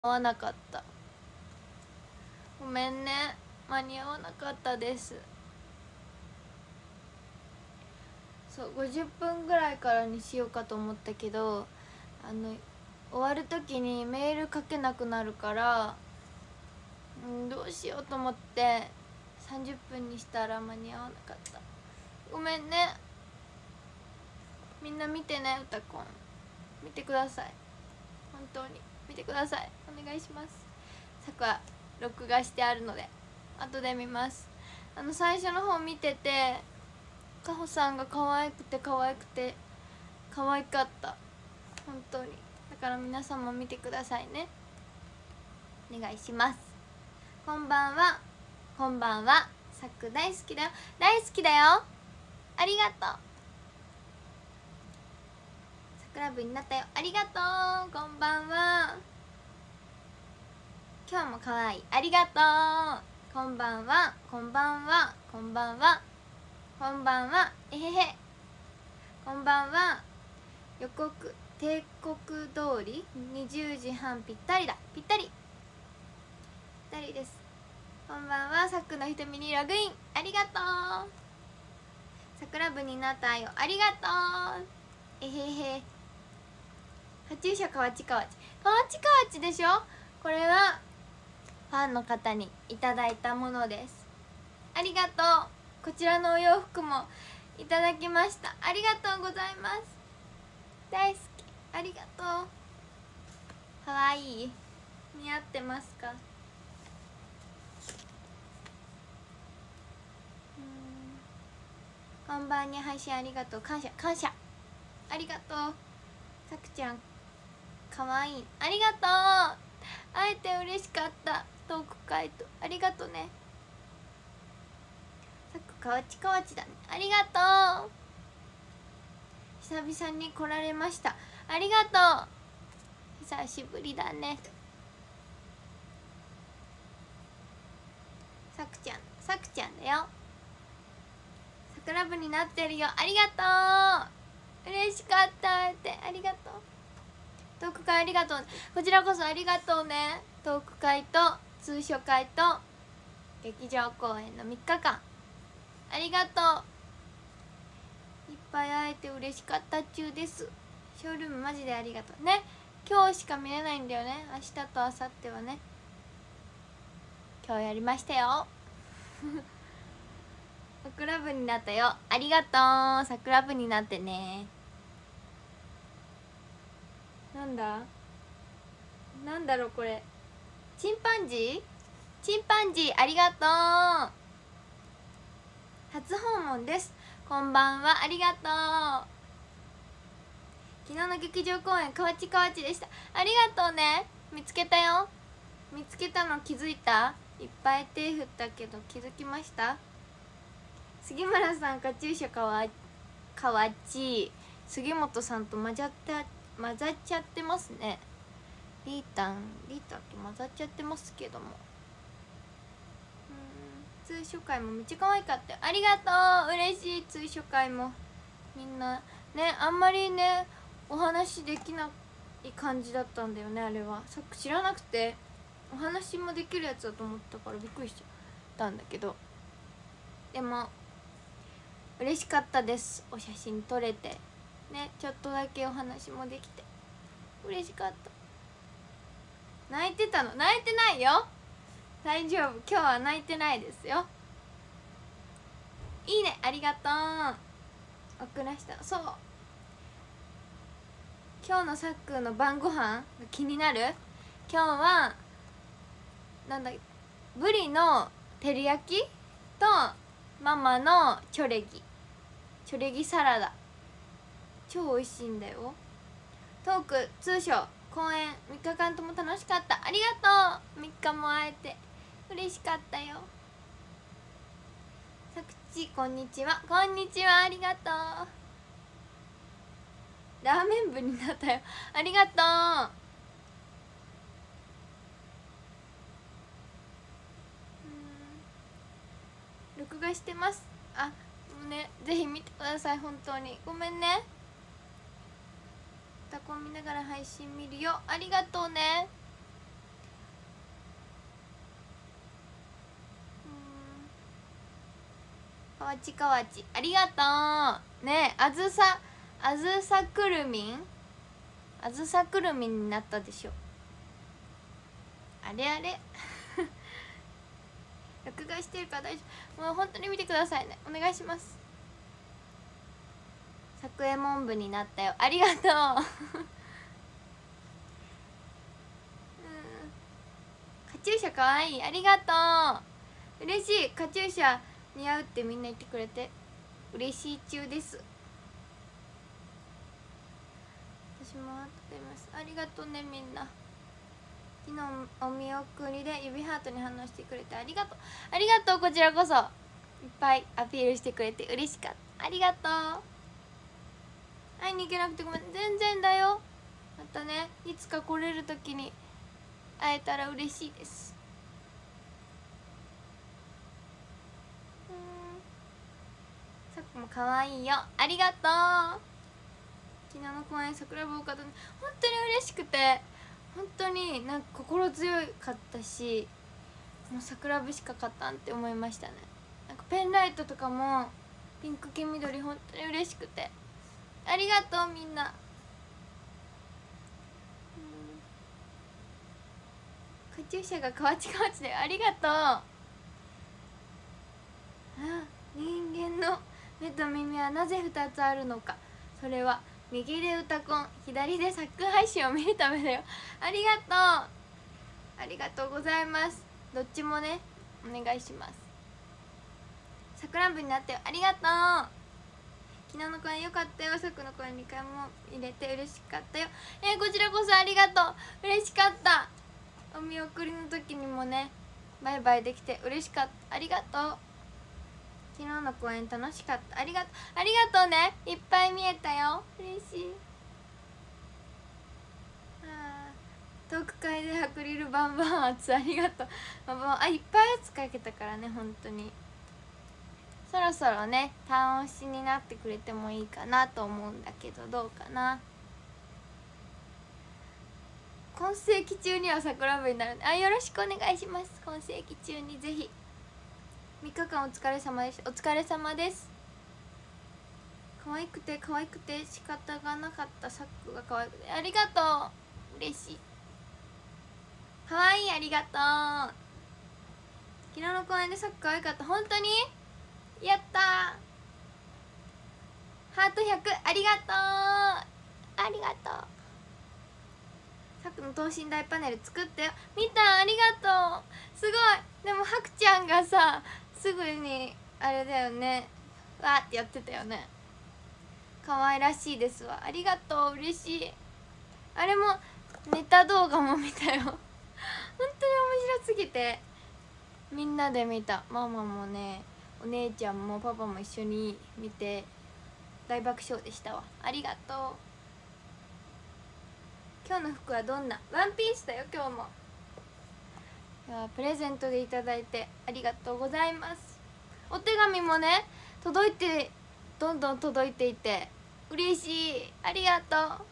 合わなかった。ごめんね、間に合わなかったです。そう、50分ぐらいからにしようかと思ったけど、終わる時にメール書けなくなるから、どうしようと思って30分にしたら間に合わなかった。ごめんね。みんな見てね、うたこん見てください。本当に見てください。お願いします。さくは録画してあるので後で見ます。最初の方見てて、かほさんが可愛くて可愛くて可愛かった、本当に。だから皆さんも見てくださいね。お願いします。こんばんは。こんばんは。さく大好きだよ。大好きだよ。ありがとう。桜部になったよ。ありがとう。こんばんは。今日も可愛い。ありがとう。こんばんは。こんばんは。こんばんは。こんばんは。えへへ。こんばんは。予告帝国通り20時半ぴったりだ。ぴったりぴったりです。こんばんは。さくの瞳にログイン。ありがとう。桜部になったよ。ありがとう。えへへ。カチューシャかわちかわちかわちかわちでしょ。これはファンの方にいただいたものです。ありがとう。こちらのお洋服もいただきました。ありがとうございます。大好き。ありがとう。かわいい。似合ってますか。こんばんに配信ありがとう。感謝感謝。ありがとう。さくちゃんかわいい。ありがとう。会えて嬉しかった。トーク会とありがとうね。さくかわちかわちだね。ありがとう。久々に来られました。ありがとう。久しぶりだね。さくちゃん、さくちゃんだよ。桜部になってるよ。ありがとう。嬉しかったって。ありがとう。トーク会ありがとう。こちらこそありがとうね。トーク会と通所会と劇場公演の3日間ありがとう。いっぱい会えて嬉しかったっちゅうです。ショールームマジでありがとうね。今日しか見れないんだよね。明日と明後日はね。今日やりましたよ。桜部になったよ。ありがとう。桜部になってね。なんだなんだろうこれ。チンパンジー。チンパンジーありがとう。初訪問です。こんばんは。ありがとう。昨日の劇場公演かわちかわちでした。ありがとうね。見つけたよ。見つけたの気づいた。いっぱい手振ったけど気づきました。杉村さんカチューシャかわち。杉本さんと混ざっちゃってますね。リータンと混ざっちゃってますけども。通所会もめっちゃ可愛かったよ。ありがとう。嬉しい。通所会もみんなね、あんまりねお話できない感じだったんだよね。あれはさっき知らなくて、お話もできるやつだと思ったからびっくりしちゃったんだけど、でも嬉しかったです。お写真撮れてね、ちょっとだけお話もできて嬉しかった。泣いてたの？泣いてないよ。大丈夫。今日は泣いてないですよ。いいね。ありがとう。送らした。そう、今日のさっくんの晩ご飯が気になる。今日はなんだ、ブリの照り焼きとママのチョレギサラダ、超美味しいんだよ。トーク通所公演3日間とも楽しかった。ありがとう。3日も会えて嬉しかったよ。さくちこんにちは。こんにちは。ありがとう。ラーメン部になったよ。ありがとう。録画してます。あ、もうね、ぜひ見てください。本当にごめんね。タコ見ながら配信見るよ。ありがとうね。 かわちかわちありがとうね。あずさくるみんになったでしょ。あれあれ録画してるから大丈夫。もう本当に見てくださいね、お願いします。作右衛門部になったよ、ありがとうカチューシャかわいい、ありがとう。嬉しい、カチューシャ似合うってみんな言ってくれて嬉しい中です。私も会ってます、ありがとうねみんな。昨日お見送りで指ハートに反応してくれてありがとう。ありがとう、こちらこそいっぱいアピールしてくれて嬉しかった、ありがとう。会いに行けなくてごめん、全然だよ。またね、いつか来れる時に会えたら嬉しいです。さっきも可愛いよ、ありがとう。昨日の公演桜棒買ったの本当に嬉しくて、本当になんか心強かったし、もう桜節かかったんって思いましたね。なんかペンライトとかもピンク黄緑、本当に嬉しくてありがとうみんな。カチューシャが河内河内でありがとう。あ、人間の目と耳はなぜ2つあるのか、それは右で歌コン、左でサック配信を見るためだよ。ありがとう、ありがとうございます。どっちもねお願いします。さくらんぼになってよ、ありがとう。昨日の公演良かったよ、さくの公演2回も入れて嬉しかったよ。こちらこそありがとう、嬉しかった。お見送りの時にもねバイバイできて嬉しかった、ありがとう。昨日の公演楽しかった、ありがとうね、いっぱい見えたよ、嬉しい。トーク会でアクリルバンバン圧ありがとう。いっぱい圧かけたからね、本当にそろそろね単押しになってくれてもいいかなと思うんだけど、どうかな。今世紀中には桜部になるんで、よろしくお願いします。今世紀中にぜひ。3日間お疲れ様でした。お疲れ様です。可愛くて仕方がなかったサックが可愛くてありがとう、嬉しい。可愛い、ありがとう。昨日の公演でサック可愛かった、本当にやったー。ハート100ありがとう、ありがとう。さっきの等身大パネル作ったよ、見た、ありがとう。すごい。でもハクちゃんがさすぐにあれだよね、わーってやってたよね。可愛らしいですわ、ありがとう、嬉しい。あれもネタ動画も見たよ本当に面白すぎてみんなで見た。ママもねお姉ちゃんもパパも一緒に見て大爆笑でしたわ、ありがとう。今日の服はどんな？ワンピースだよ今日も。いやプレゼントでいただいてありがとうございます。お手紙もね届いて、どんどん届いていて嬉しい、ありがとう。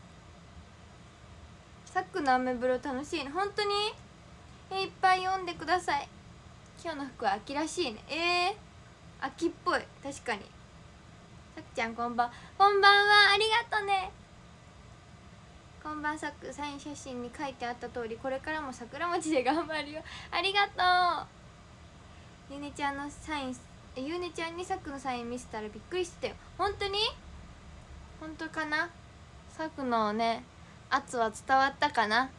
さっくのアメブロ楽しいね、本当にいっぱい読んでください。今日の服は秋らしいね。秋っぽい、確かに。さっちゃんこんばんは、ありがとね。こんばん、さっく、サイン写真に書いてあった通りこれからも桜餅で頑張るよ、ありがとう。ゆうねちゃんのサイン、ゆうねちゃんにさっくのサイン見せたらびっくりしてたよ、本当に本当かな。さっくのね圧は伝わったかな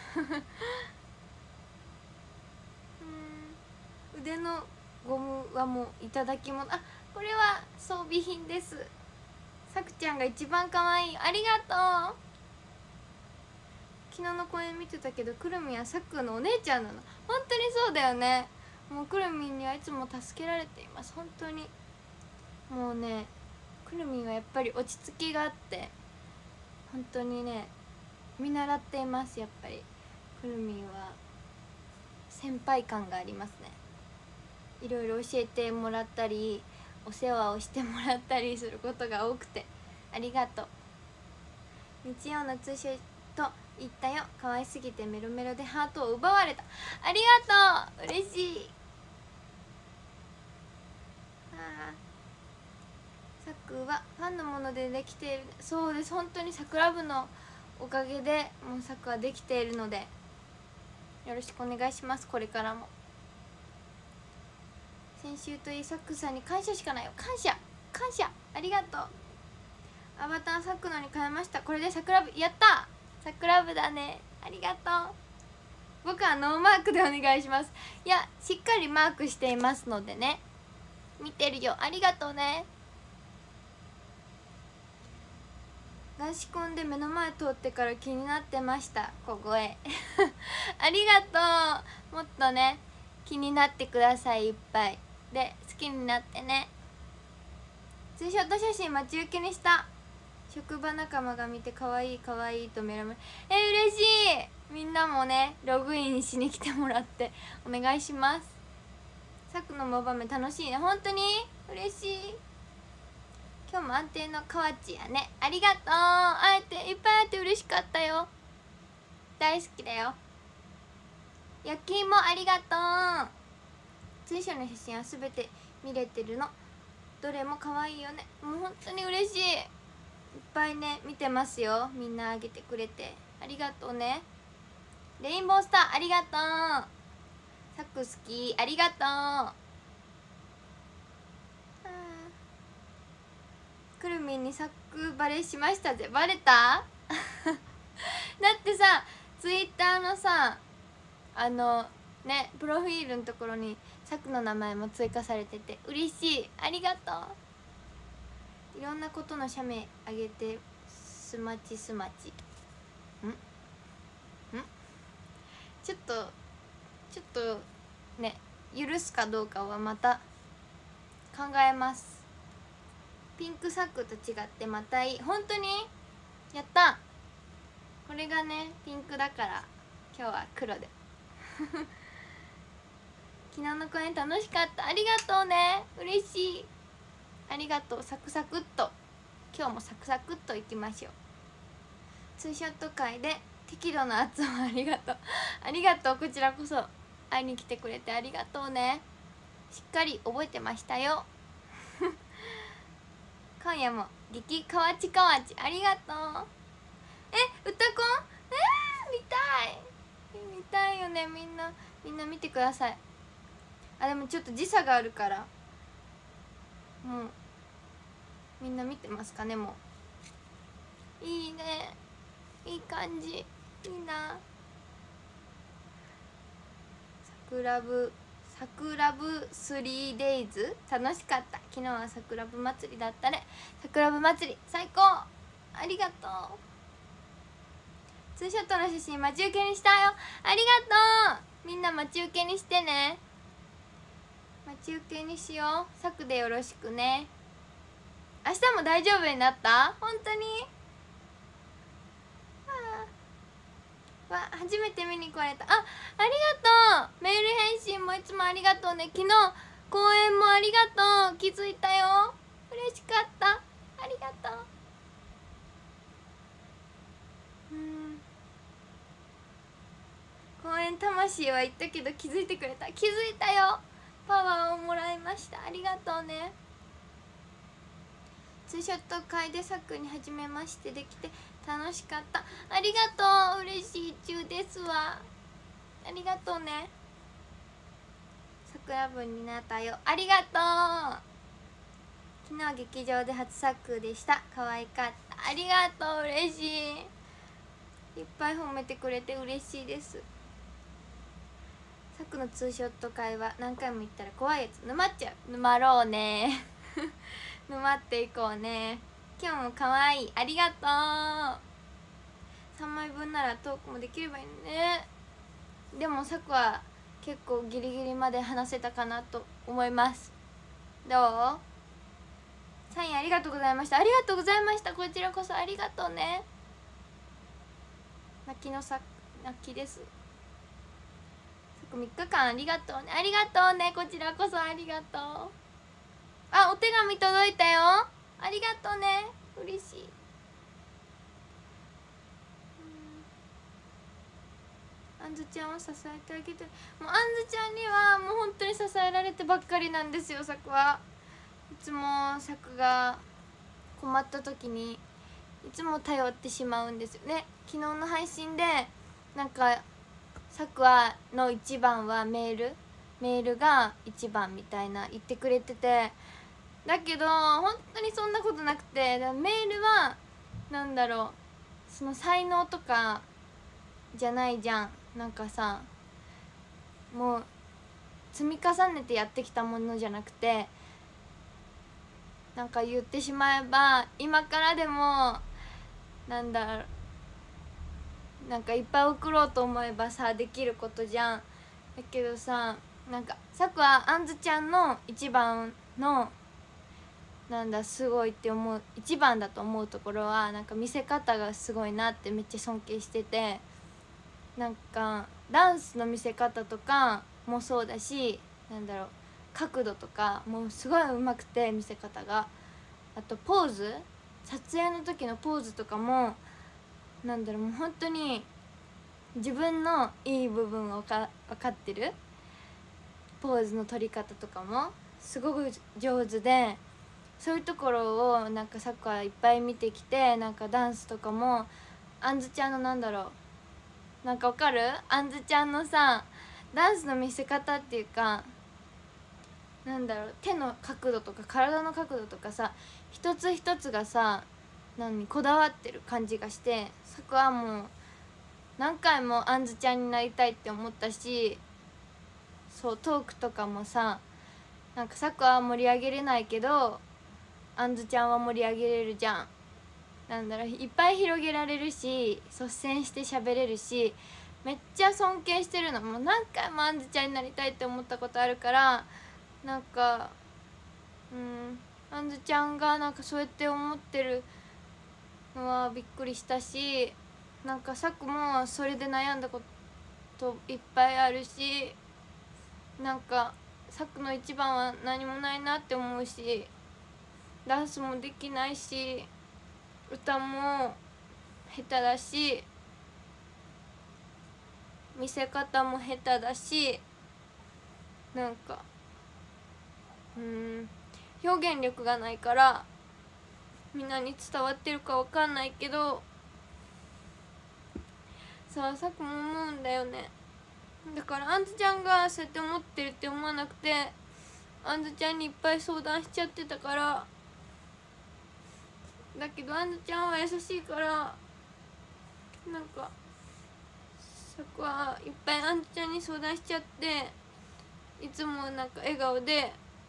腕のゴムはもういただき物、これは装備品です。さくちゃんが一番可愛い、ありがとう。昨日の公演見てたけどくるみはさくのお姉ちゃんなの、本当にそうだよね。もうくるみんにはいつも助けられています、本当に。もうねくるみんはやっぱり落ち着きがあって本当にね見習っています。やっぱりくるみんは先輩感がありますね。いろいろ教えてもらったりお世話をしてもらったりすることが多くてありがとう。日曜の通称と言ったよ、可愛すぎてメロメロでハートを奪われた、ありがとう、嬉しい。 さくはファンのものでできている。そうです、本当に桜部のおかげでもうさくはできているので、よろしくお願いします。これからも先週といいさくさんに感謝しかないよ。感謝感謝、ありがとう。アバターさくのに変えました。これで桜部、やった、桜部だね、ありがとう。僕はノーマークでお願いします。いや、しっかりマークしていますのでね、見てるよ、ありがとうね。男子コンで目の前通ってから気になってました、小声ありがとう。もっとね気になってください、いっぱいで好きになってね。ツーショット写真待ち受けにした。職場仲間が見て可愛い可愛いとメラメラ。嬉しい。みんなもねログインしに来てもらってお願いします。さくのモバメ楽しいね。本当に嬉しい。今日も安定の河内やね、ありがとう。会えていっぱい会えて嬉しかったよ。大好きだよ。焼き芋ありがとう。通称の写真はすべて見れてるの。どれも可愛いよね。もう本当に嬉しい。いっぱいね見てますよ。みんなあげてくれてありがとうね。レインボースターありがとう。サク好きありがとう。くるみんにサクバレしましたぜ。バレただってさ、ツイッターのさねプロフィールのところにサクの名前も追加されてて嬉しい、ありがとう。いろんなことの写メあげてすまちすまちちょっとね許すかどうかはまた考えます。ピンクサックと違ってまたいい。本当にやった。これがねピンクだから今日は黒で昨日の公演楽しかった、ありがとうね、嬉しい、ありがとう。サクサクっと今日もサクサクっといきましょう。ツーショット会で適度な圧をありがとうありがとう。こちらこそ会いに来てくれてありがとうね。しっかり覚えてましたよ今夜も激かわちかわちありがとう。歌コン見たいよね。みんな見てください。あ、でもちょっと時差があるからもうみんな見てますかね。もういいね、いい感じ、いいな。桜部 3days 楽しかった。昨日は桜部祭りだったね。桜部祭り最高、ありがとう。ツーショットの写真待ち受けにしたよ、ありがとう。みんな待ち受けにしてね。待ち受けにしよう。サクでよろしくね。明日も大丈夫になった？本当に？わ、初めて見に来られた。ありがとう。メール返信もいつもありがとうね。昨日公演もありがとう。気づいたよ、嬉しかった、ありがとう。公演魂は言ったけど気づいてくれた。気づいたよ、パワーをもらいました、ありがとうね。ツーショット会でサクに初めましてできて楽しかった、ありがとう。嬉しい中ですわ、ありがとうね。桜分になったよ、ありがとう。昨日劇場で初サクでした、可愛かった、ありがとう。嬉しい、いっぱい褒めてくれて嬉しいです。サクのツーショット会は何回も行ったら怖いやつ、沼っちゃう。沼ろうね沼っていこうね。今日も可愛い、ありがとう。3枚分ならトークもできればいいね。でもサクは結構ギリギリまで話せたかなと思います。どう？サインありがとうございました。ありがとうございました。こちらこそありがとうね。泣きです。3日間ありがとうね。ありがとうね。こちらこそありがとう。あ、お手紙届いたよ。ありがとうね。嬉しい。あんずちゃんを支えてあげて。もうあんずちゃんにはもう本当に支えられてばっかりなんですよ、さくは。 つもさくが困った時にいつも頼ってしまうんですよね。昨日の配信でなんかさくの一番はメールが一番みたいな言ってくれてて、だけど本当にそんなことなくて、メールはなんだろう、その才能とかじゃないじゃん。なんかさ、もう積み重ねてやってきたものじゃなくて、なんか言ってしまえば今からでもなんだろう、なんかいっぱい送ろうと思えばさできることじゃん。だけどさ、なんかさくはあんずちゃんの一番のなんだすごいって思う、一番だと思うところはなんか見せ方がすごいなってめっちゃ尊敬してて、なんかダンスの見せ方とかもそうだし、なんだろう、角度とかもうすごい上手くて、見せ方が、あとポーズ、撮影の時のポーズとかもなんだろう、もう本当に自分のいい部分を分かってる。ポーズの取り方とかもすごく上手で、そういうところをなんかサッカーいっぱい見てきて、なんかダンスとかもあんずちゃんのなんだろう、なんかわかる？あんずちゃんのさダンスの見せ方っていうか、なんだろう、手の角度とか体の角度とかさ、一つ一つがさこだわってる感じがして、サクはもう何回もあんずちゃんになりたいって思ったし、そうトークとかもさ、なんかサクは盛り上げれないけどあんずちゃんは盛り上げれるじゃん。なんだろう、いっぱい広げられるし率先して喋れるし、めっちゃ尊敬してるの。もう何回もあんずちゃんになりたいって思ったことあるから、なんかあんずちゃんがなんかそうやって思ってるのはびっくりしたし、なんかさくもそれで悩んだこといっぱいあるし、なんかさくの一番は何もないなって思うし、ダンスもできないし歌も下手だし見せ方も下手だし、なんか表現力がないからみんなに伝わってるかわかんないけどさあ、さくも思うんだよね。だからあんずちゃんがそうやって思ってるって思わなくて、あんずちゃんにいっぱい相談しちゃってたから。だけどあんずちゃんは優しいから、なんかさくはいっぱいあんずちゃんに相談しちゃって、いつもなんか笑顔で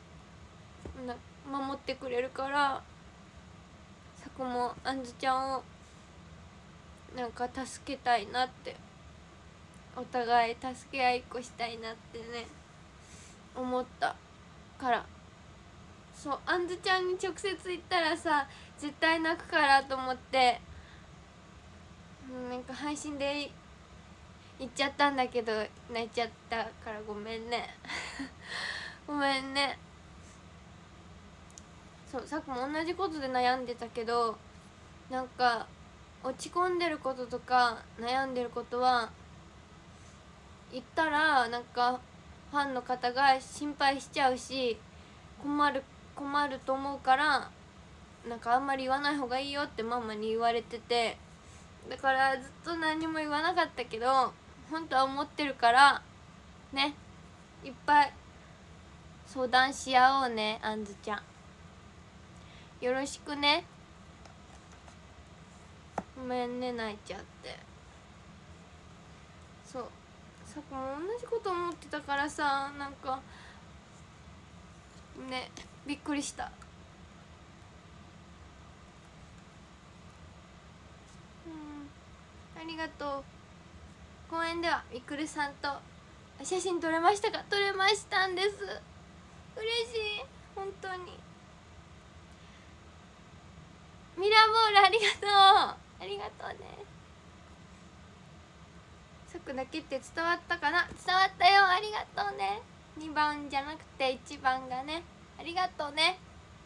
守ってくれるから、さくもあんずちゃんをなんか助けたいなって、お互い助け合いっこしたいなってね思ったから。そう、あんずちゃんに直接言ったらさ絶対泣くからと思って、なんか配信で言っちゃったんだけど泣いちゃったからごめんねごめんね。そう、さっきも同じことで悩んでたけど、なんか落ち込んでることとか悩んでることは言ったらなんかファンの方が心配しちゃうし困ると思うから、なんかあんまり言わない方がいいよってママに言われてて、だからずっと何も言わなかったけど本当は思ってるからね、いっぱい相談し合おうね。あんずちゃんよろしくね。ごめんね泣いちゃって。そう、さっきも同じこと思ってたからさ、なんかねびっくりした。ありがとう。公園ではみくるさんと写真撮れましたか？撮れましたんです。嬉しい、本当に。ミラーボールありがとう、ありがとうね。さくだけって伝わったかな？伝わったよ、ありがとうね。2番じゃなくて1番がね、ありがとうね。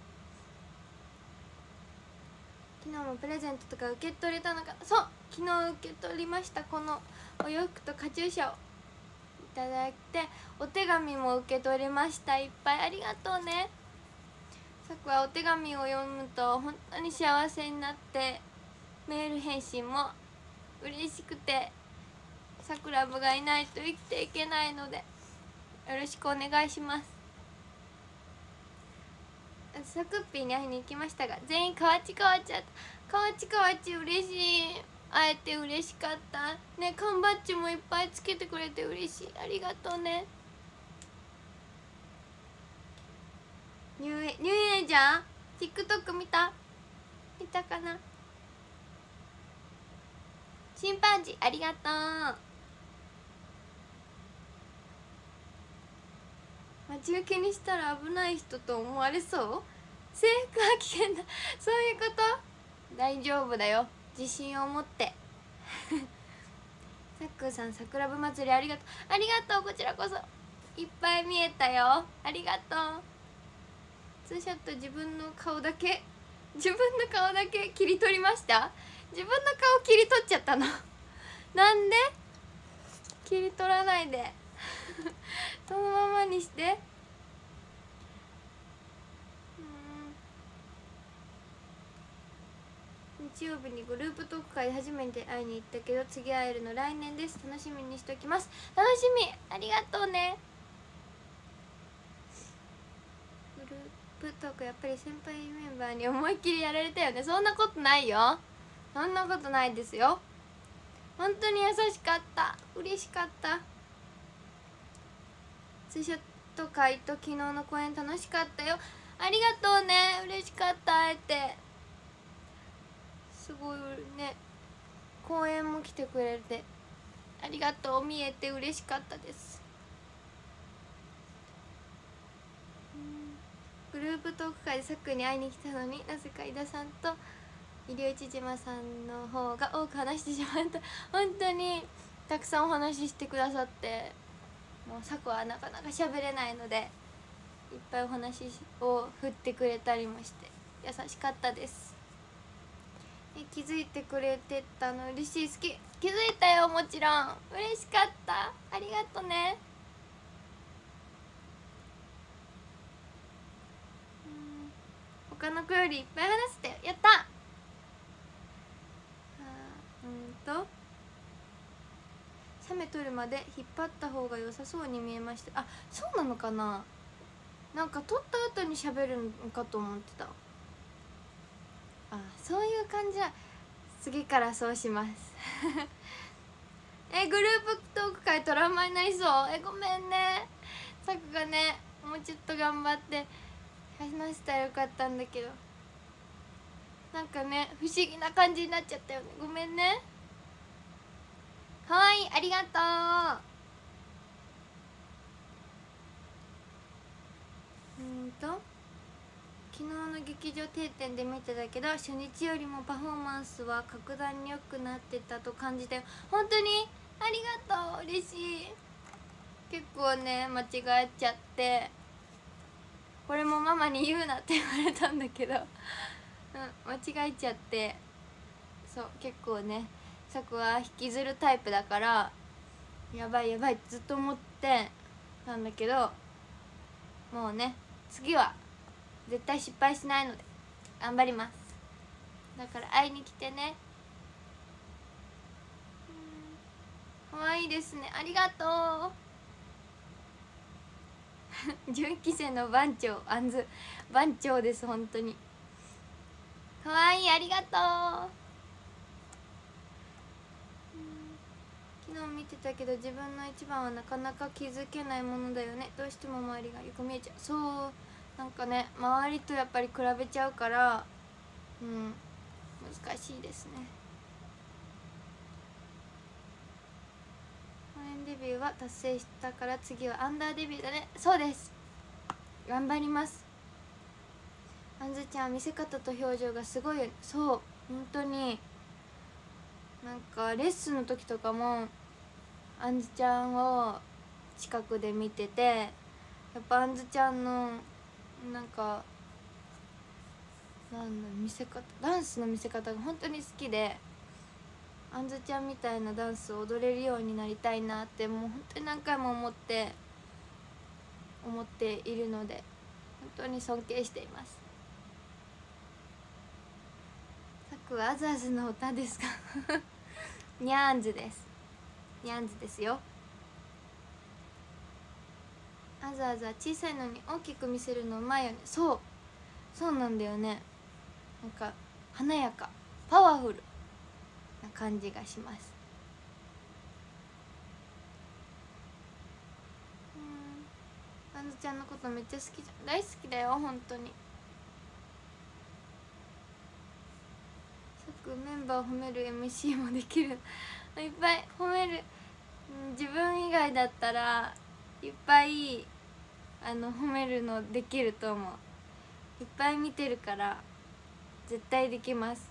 昨日もプレゼントとか受け取れたのかな？そう、昨日受け取りました。このお洋服とカチューシャをいただいて、お手紙も受け取りました。いっぱいありがとうね。 さくはお手紙を読むと本当に幸せになって、メール返信も嬉しくて、さくらぶがいないと生きていけないのでよろしくお願いします。さくっぴーに会いに行きましたが全員河内河内だった。河内河内嬉しい。会えて嬉しかったね。缶バッジもいっぱいつけてくれて嬉しい。ありがとうね。ニューエイジャー TikTok 見たかな。チンパンジーありがとう。待ち受けにしたら危ない人と思われそう。制服は危険だそういうこと。大丈夫だよ、自信を持ってさっくーさん、桜部祭りありがとう。ありがとう、こちらこそ。いっぱい見えたよ、ありがとう。ツーショット自分の顔だけ切り取りました。自分の顔切り取っちゃったのなんで切り取らないでそのままにして。日曜日にグループトーク会で初めて会いに行ったけど、次会えるの来年です。楽しみにしておきます。楽しみ、ありがとうね。グループトークやっぱり先輩メンバーに思いっきりやられたよね。そんなことないよ、そんなことないですよ。本当に優しかった、嬉しかった。ツーショット会と昨日の公演楽しかったよ。ありがとうね、嬉しかった。会えてすごいね。公演も来てくれてありがとう。見えて嬉しかったです。グループトーク会でさっくんに会いに来たのに、なぜか井田さんと医療一島さんの方が多く話してしまった。本当にたくさんお話ししてくださって、もうさくはなかなか喋れないのでいっぱいお話を振ってくれたりもして優しかったです。気づいてくれてたの嬉しい。好き、気づいたよ、もちろん嬉しかった。ありがとね。他の子よりいっぱい話せてやった。写メ撮るまで引っ張った方が良さそうに見えました。あ、そうなのかな。なんか撮った後に喋るのかと思ってた。あ、そういう感じは次からそうしますグループトーク会トラウマになりそう。ごめんね。さくがね、もうちょっと頑張って話したらよかったんだけど、なんかね不思議な感じになっちゃったよね。ごめんね。かわいい、ありがとう。昨日の劇場定点で見てたけど、初日よりもパフォーマンスは格段に良くなってたと感じたよ。本当にありがとう、嬉しい。結構ね間違えちゃって、これもママに言うなって言われたんだけど間違えちゃって。そう、結構ねさくは引きずるタイプだから、やばいやばいってずっと思ってたんだけど、もうね次は絶対失敗しないので頑張ります。だから会いに来てね。かわいいですね、ありがとう純期生の番長、あんず番長です。本当にかわいい、ありがとう。昨日見てたけど自分の一番はなかなか気づけないものだよね。どうしても周りがよく見えちゃう。そう、なんかね周りとやっぱり比べちゃうから、難しいですね。公演デビューは達成したから次はアンダーデビューだね。そうです、頑張ります。あんずちゃん見せ方と表情がすごいよね。そう、本当になんかレッスンの時とかもあんずちゃんを近くで見てて、やっぱあんずちゃんのなんか見せ方、ダンスの見せ方が本当に好きで、あんずちゃんみたいなダンスを踊れるようになりたいなってもう本当に何回も思っているので、本当に尊敬しています。 くはあずあずの歌ですかニャンズです。ニャンズですよ。あずあずは小さいのに大きく見せるのうまいよね。そうなんだよね。なんか華やかパワフルな感じがします。あずちゃんのことめっちゃ好きじゃん。大好きだよ本当に。さっくメンバーを褒める MC もできるいっぱい褒める。自分以外だったらいっぱい褒めるのできると思う。いっぱい見てるから絶対できます。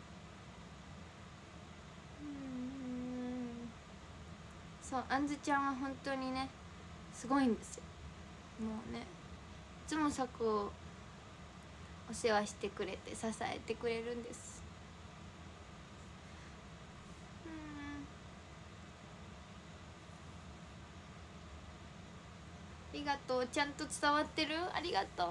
そうあんずちゃんは本当にねすごいんですよ。もうねいつもさくをお世話してくれて支えてくれるんです。ありがとう。ちゃんと伝わってる。ありがとう。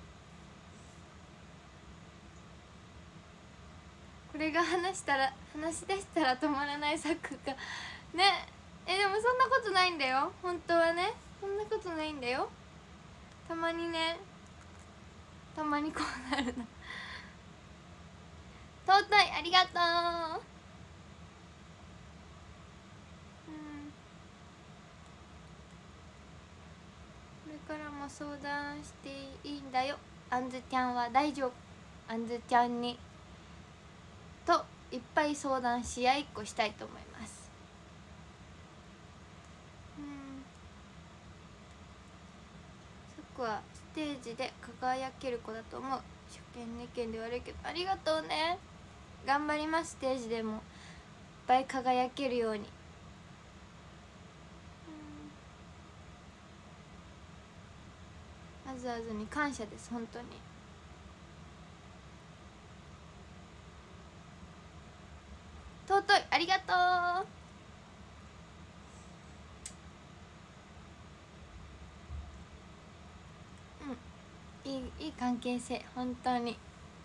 これが話し出したら止まらないサックがね。でもそんなことないんだよ本当はね。そんなことないんだよ。たまにねたまにこうなるの尊い。ありがとう。これからも相談していいんだよ。あんずちゃんは大丈夫。あんずちゃんにといっぱい相談し合いっこしたいと思います。さくはステージで輝ける子だと思う。初見2見で悪いけどありがとうね。頑張ります。ステージでもいっぱい輝けるように。あずあずに感謝です本当に。尊い。ありがとう。いい関係性本当に。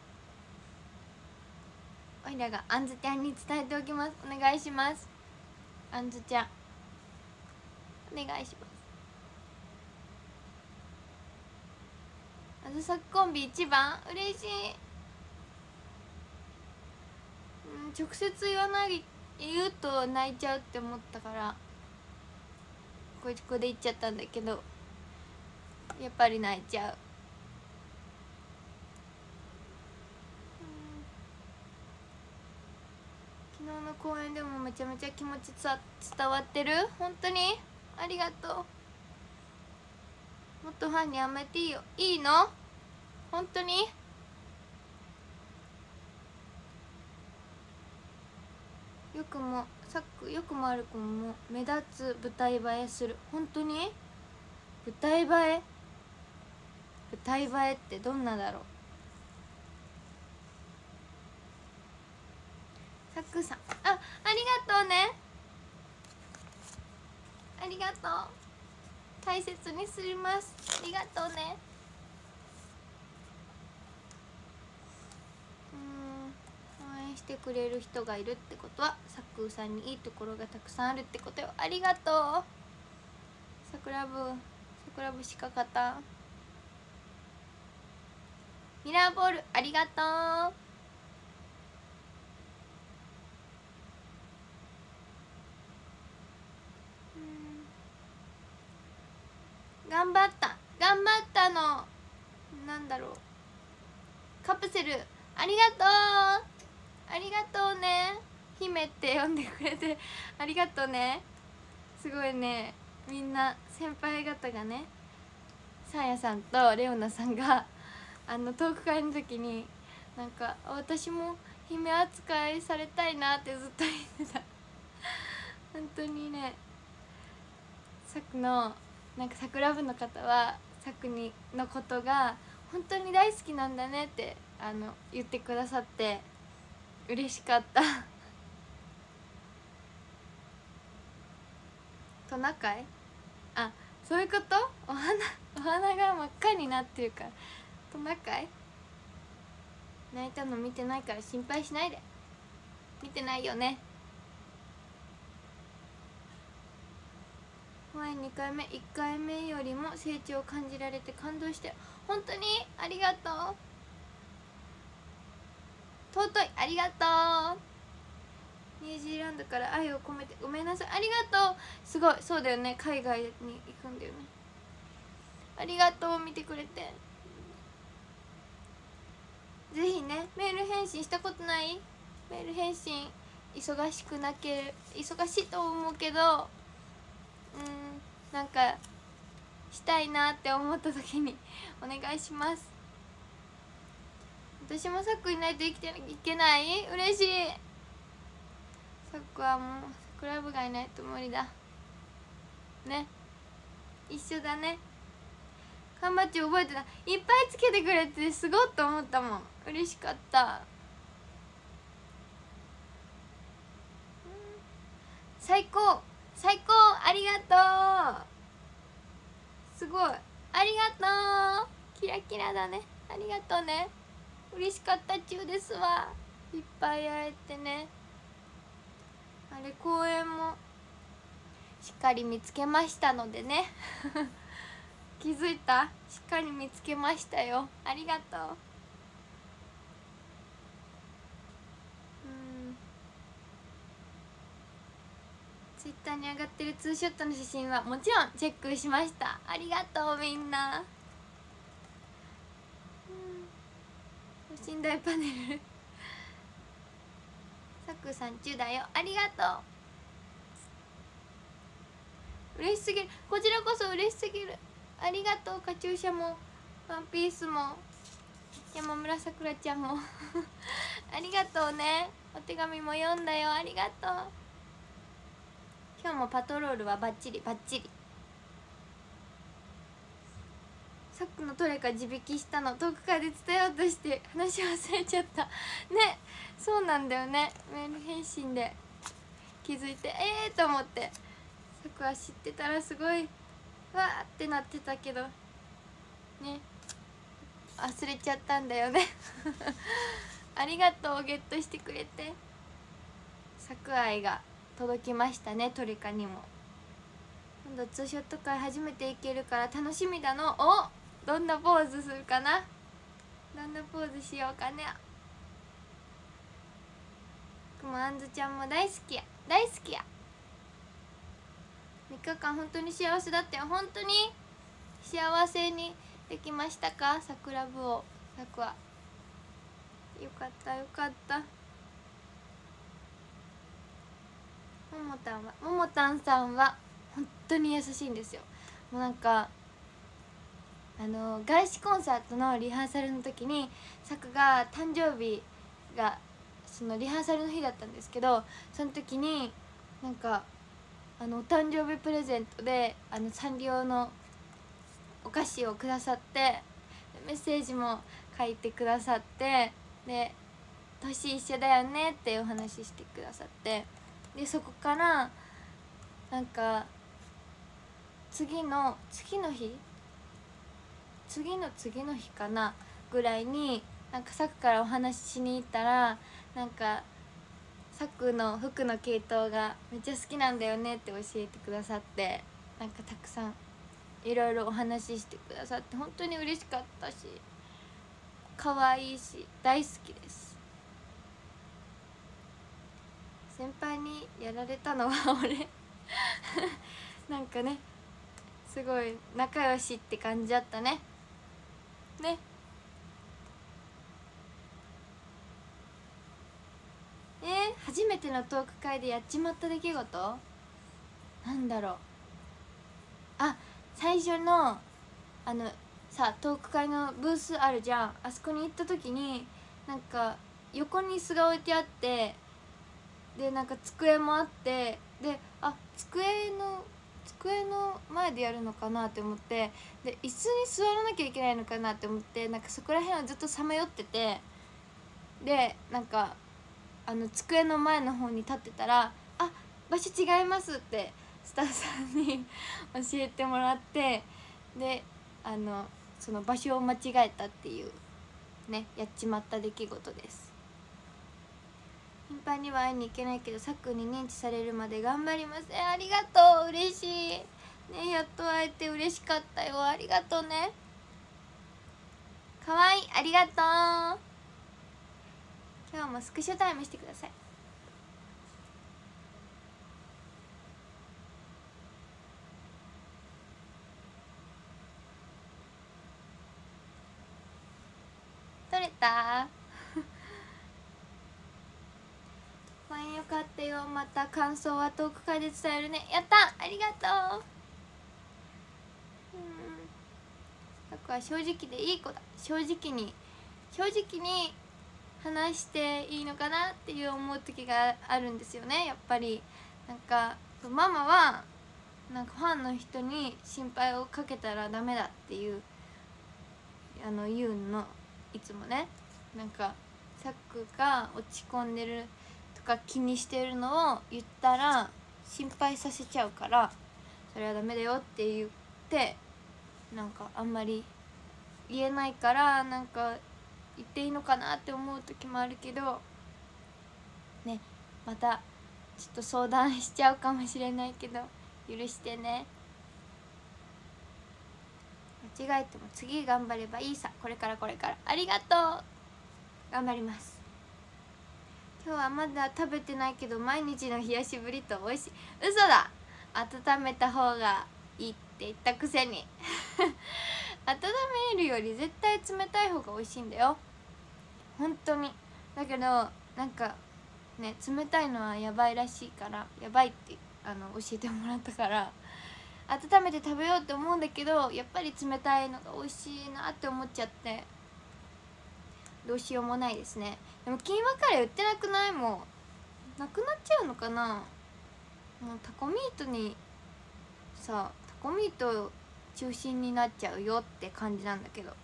おいらがあんずちゃんに伝えておきます。お願いします。あんずちゃんお願いします。あずさくコンビ一番嬉しい。直接言うと泣いちゃうって思ったからここで言っちゃったんだけどやっぱり泣いちゃう。昨日の公演でもめちゃめちゃ気持ち伝わってる。本当にありがとう。もっとファンに甘えていいよ。いいの本当に。よくも悪くも目立つ舞台映えする。本当に舞台映えってどんなだろう。さっくさんありがとうね。ありがとう。大切にすります。ありがとうね。応援してくれる人がいるってことはさっくさんにいいところがたくさんあるってことよ。ありがとう。桜部しかかたミラーボールありがとう。頑張ったのなんだろう。カプセルありがとう。ありがとうね。姫って呼んでくれてありがとうね。すごいね。みんな先輩方がねさあやさんとレオナさんがトーク会の時になんか私も姫扱いされたいなってずっと言ってた本当にね。さくのなんか桜部の方はさくのことが本当に大好きなんだねって言ってくださって嬉しかったトナカイそういうこと。お花が真っ赤になってるからトナカイ泣いたの見てないから心配しないで。見てないよね。前2回目1回目よりも成長を感じられて感動して、本当にありがとう。尊い、ありがとう。ニュージーランドから愛を込めてごめんなさい、ありがとう。すごい、そうだよね、海外に行くんだよね。ありがとう、見てくれて。ぜひね、メール返信したことない？メール返信忙しいと思うけど、なんかしたいなって思った時にお願いします。私もサックいないと生きていけない？嬉しい。サックはもうクラブがいないと無理だね。一緒だね。缶バッジ覚えてた。いっぱいつけてくれてすごっと思ったもん。嬉しかった。最高最高、ありがとう。すごい、ありがとう。キラキラだね、ありがとうね。嬉しかったっちゅうですわ。いっぱい会えてね。あれ公園もしっかり見つけましたのでね気づいた？しっかり見つけましたよ。ありがとう。ツイッターに上がってるツーショットの写真はもちろんチェックしました。ありがとうみんな。寝台パネルサクさんちゅうだよ、ありがとう。嬉しすぎる、こちらこそ嬉しすぎる。ありがとう。カチューシャもワンピースも山村さくらちゃんもありがとうね。お手紙も読んだよ、ありがとう。今日もパトロールはバッチリバッチリ。さっきのトレカ地引きしたの遠くからで伝えようとして話忘れちゃったね。そうなんだよね、メール返信で気づいてと思って、さくは知ってたらすごいわーってなってたけどね、忘れちゃったんだよねありがとう、ゲットしてくれて。さく愛が届きましたね、トレカにも。今度ツーショット会初めて行けるから楽しみだの。お、どんなポーズするかな、どんなポーズしようかね。くもあんずちゃんも大好きや大好きや。3日間本当に幸せだったよ。本当に幸せにできましたか、桜部を。さくはよかったよかった。ももたんさんは本当に優しいんですよ。もうなんか外資コンサートのリハーサルの時にさくが誕生日がそのリハーサルの日だったんですけど、その時になんかお誕生日プレゼントでサンリオのお菓子をくださって、メッセージも書いてくださって、で年一緒だよねっていうお話してくださって、でそこからなんか次の日かなぐらいになんかさくからお話ししに行ったら、なんかさくの服の系統がめっちゃ好きなんだよねって教えてくださって、なんかたくさんいろいろお話ししてくださって本当に嬉しかったし、可愛いし大好きです。先輩にやられたのは俺なんかね、すごい仲良しって感じだったね。ね。初めてのトーク会でやっちまった出来事なんだろう。あ、最初のさ、トーク会のブースあるじゃん。あそこに行った時になんか横に椅子が置いてあって、でなんか机もあって、で机の前でやるのかなって思って、で椅子に座らなきゃいけないのかなって思って、なんかそこら辺をずっとさまよってて、でなんか机の前の方に立ってたら「あ、場所違います」ってスタッフさんに教えてもらって、でその場所を間違えたっていうねやっちまった出来事です。頻繁には会いに行けないけどさっくんに認知されるまで頑張ります。ありがとう、嬉しいね。やっと会えて嬉しかったよ。ありがとうね。かわいい、ありがとう。今日もスクショタイムしてください。撮れた？ワインよかったよ。また感想はトーク会で伝えるね。やった、ありがとう。だから正直でいい子だ。正直に話していいのかなっていう思う時があるんですよね。やっぱりなんかママはなんかファンの人に心配をかけたらダメだっていう言うの、いつもね。なんかサックが落ち込んでるとか気にしてるのを言ったら心配させちゃうから、それはダメだよって言って、なんかあんまり言えないから、なんか言っていいのかなって思う時もあるけどね。またちょっと相談しちゃうかもしれないけど許してね。間違えても次頑張ればいいさ。これからありがとう。頑張ります。今日はまだ食べてないけど毎日の冷やしブリトー美味しい。嘘だ、温めた方がいいって言ったくせに温めるより絶対冷たい方が美味しいんだよ、本当に。だけどなんかね、冷たいのはやばいらしいから、やばいって教えてもらったから温めて食べようって思うんだけど、やっぱり冷たいのが美味しいなって思っちゃってどうしようもないですね。でもキーマカレー売ってなくない？もうなくなっちゃうのかな。もうタコミートにさ、タコミート中心になっちゃうよって感じなんだけど。は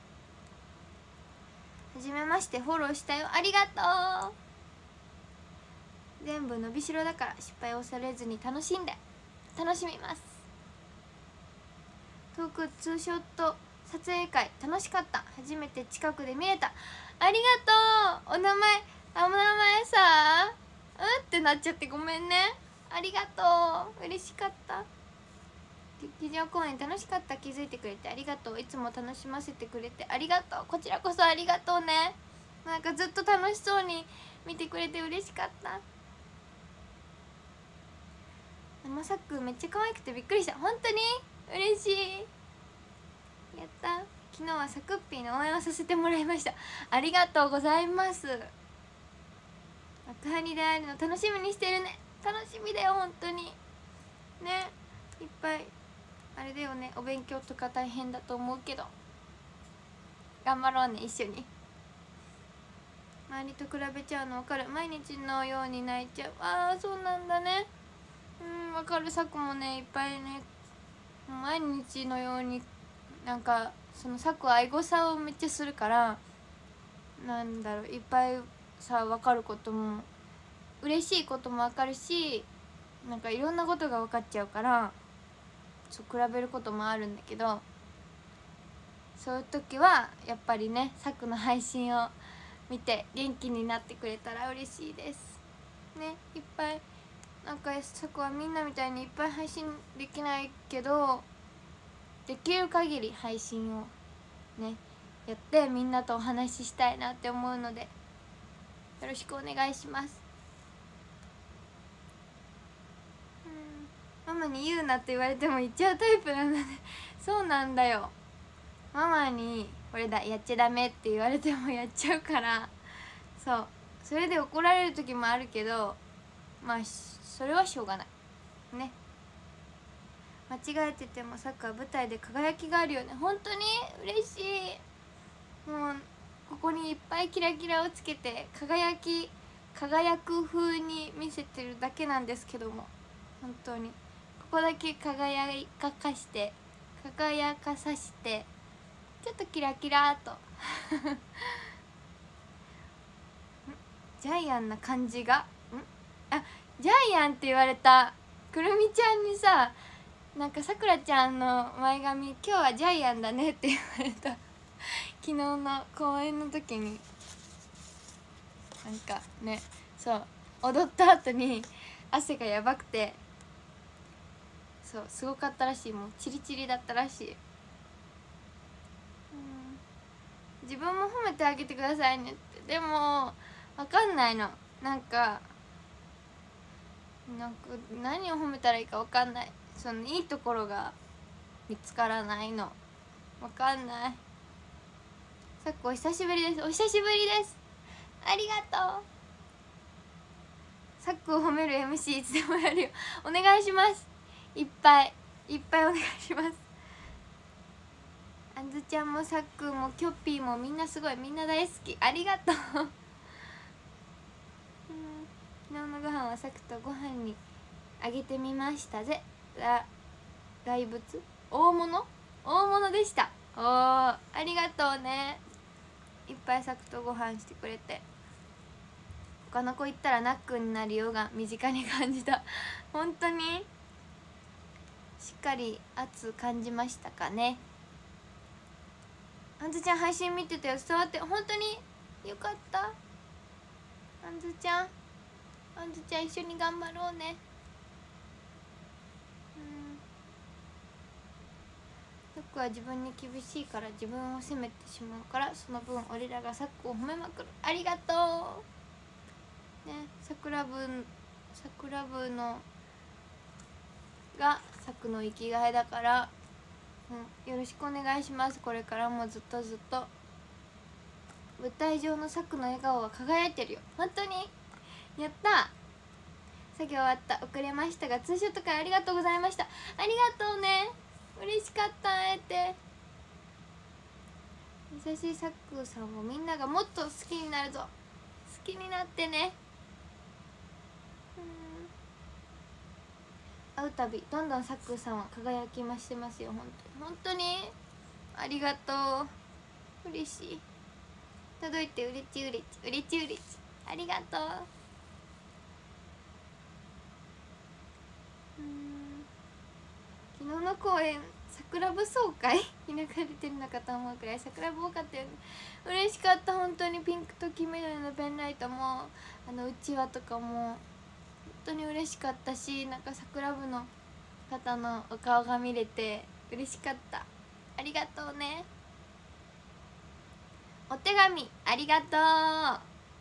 じめまして、フォローしたよ、ありがとう。全部伸びしろだから失敗を恐れずに楽しみます。トークツーショット撮影会楽しかった。初めて近くで見れた。ありがとう。お名前さってなっちゃってごめんね。ありがとう、嬉しかった。劇場公演楽しかった。気づいてくれてありがとう。いつも楽しませてくれてありがとう。こちらこそありがとうね。なんかずっと楽しそうに見てくれて嬉しかった。まさくめっちゃ可愛くてびっくりした。本当に嬉しい。やった。昨日はさくっぴーの応援をさせてもらいました。ありがとうございます。幕張で会えるの楽しみにしてるね。楽しみだよ本当にね。いっぱいあれだよね、お勉強とか大変だと思うけど頑張ろうね、一緒に。周りと比べちゃうの分かる。毎日のように泣いちゃう。ああそうなんだね。分かる。さくもね、いっぱいね、毎日のようになんかそのさくはエゴサをめっちゃするから、なんだろう、いっぱいさ分かることも嬉しいことも分かるし、なんかいろんなことが分かっちゃうから、そう比べることもあるんだけど、そういう時はやっぱりね、さくの配信を見て元気になってくれたら嬉しいですね。いっぱいなんかさくはみんなみたいにいっぱい配信できないけど、できる限り配信をねやってみんなとお話ししたいなって思うのでよろしくお願いします。ママに言うなって言われても言っちゃうタイプなのでそうなんだよ。ママにこれだやっちゃダメって言われてもやっちゃうから、そうそれで怒られる時もあるけど、まあそれはしょうがないね。間違えててもサッカー舞台で輝きがあるよね。本当に嬉しい。もうここにいっぱいキラキラをつけて輝く風に見せてるだけなんですけども、本当にここだけ輝かさしてちょっとキラキラーとジャイアンな感じがジャイアンって言われた。くるみちゃんにさ、なんかさくらちゃんの前髪今日はジャイアンだねって言われた昨日の公演の時になんかね、そう踊った後に汗がやばくて、そうすごかったらしい。もうチリチリだったらしい。自分も褒めてあげてくださいねって。でも分かんないの。なんか何を褒めたらいいか分かんない。そのいいところが見つからないの。分かんない。さっくお久しぶりです。お久しぶりです。ありがとう。さっくを褒める MC いつでもやるよ。お願いします。いっぱいいっぱいお願いします。あんずちゃんもさっくんもきょっぴーもみんなすごい、みんな大好き。ありがとう昨日のご飯はさくとご飯にあげてみましたぜ。大仏大物でした。おー、ありがとうね。いっぱいさくとご飯してくれて。他の子行ったらナックになるようが身近に感じた。本当にしっかり圧感じましたかね。あんずちゃん配信見てたよ。伝わって本当によかった。あんずちゃん一緒に頑張ろうね。僕は自分に厳しいから自分を責めてしまうから、その分俺らがサックを褒めまくる。ありがとうね。桜部のがサックの生きがいだから、よろしくお願いします。これからもずっとずっと。舞台上のサクの笑顔は輝いてるよ。本当にやった。作業終わった。遅れましたがツーショット会ありがとうございました。ありがとうね。嬉しかった。会えて優しいサックさんをみんながもっと好きになるぞ。好きになってね。会うたびどんどんサックさんは輝き増してますよ。本当にありがとう。嬉しい。届いてうれちうれちうれちうれち。ありがとう。昨日の公演桜部総会開かれてるのかと思うくらい桜部多かったよね。嬉しかった。本当にピンクと黄緑のペンライトもうちわとかも本当に嬉しかったし、なんか桜部の方のお顔が見れて嬉しかった。ありがとうね。お手紙ありがとう。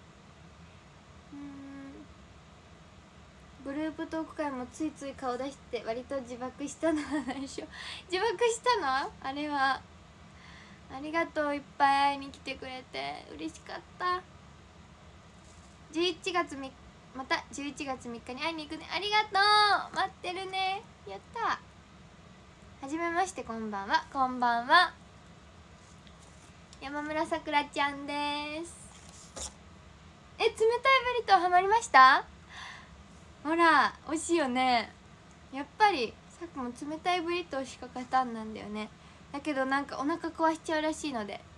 グループトーク会もついつい顔出して割と自爆したのは内緒。自爆したのあれは。ありがとう。いっぱい会いに来てくれて嬉しかった。また11月3日に会いに行くね。ありがとう。待ってるね。やった。はじめまして。こんばんは。こんばんは。山村さくらちゃんです。冷たいブリトーハマりました？ほら美味しいよね。やっぱりさっきも冷たいブリトーしか勝たんなんだよね。だけどなんかお腹壊しちゃうらしいので、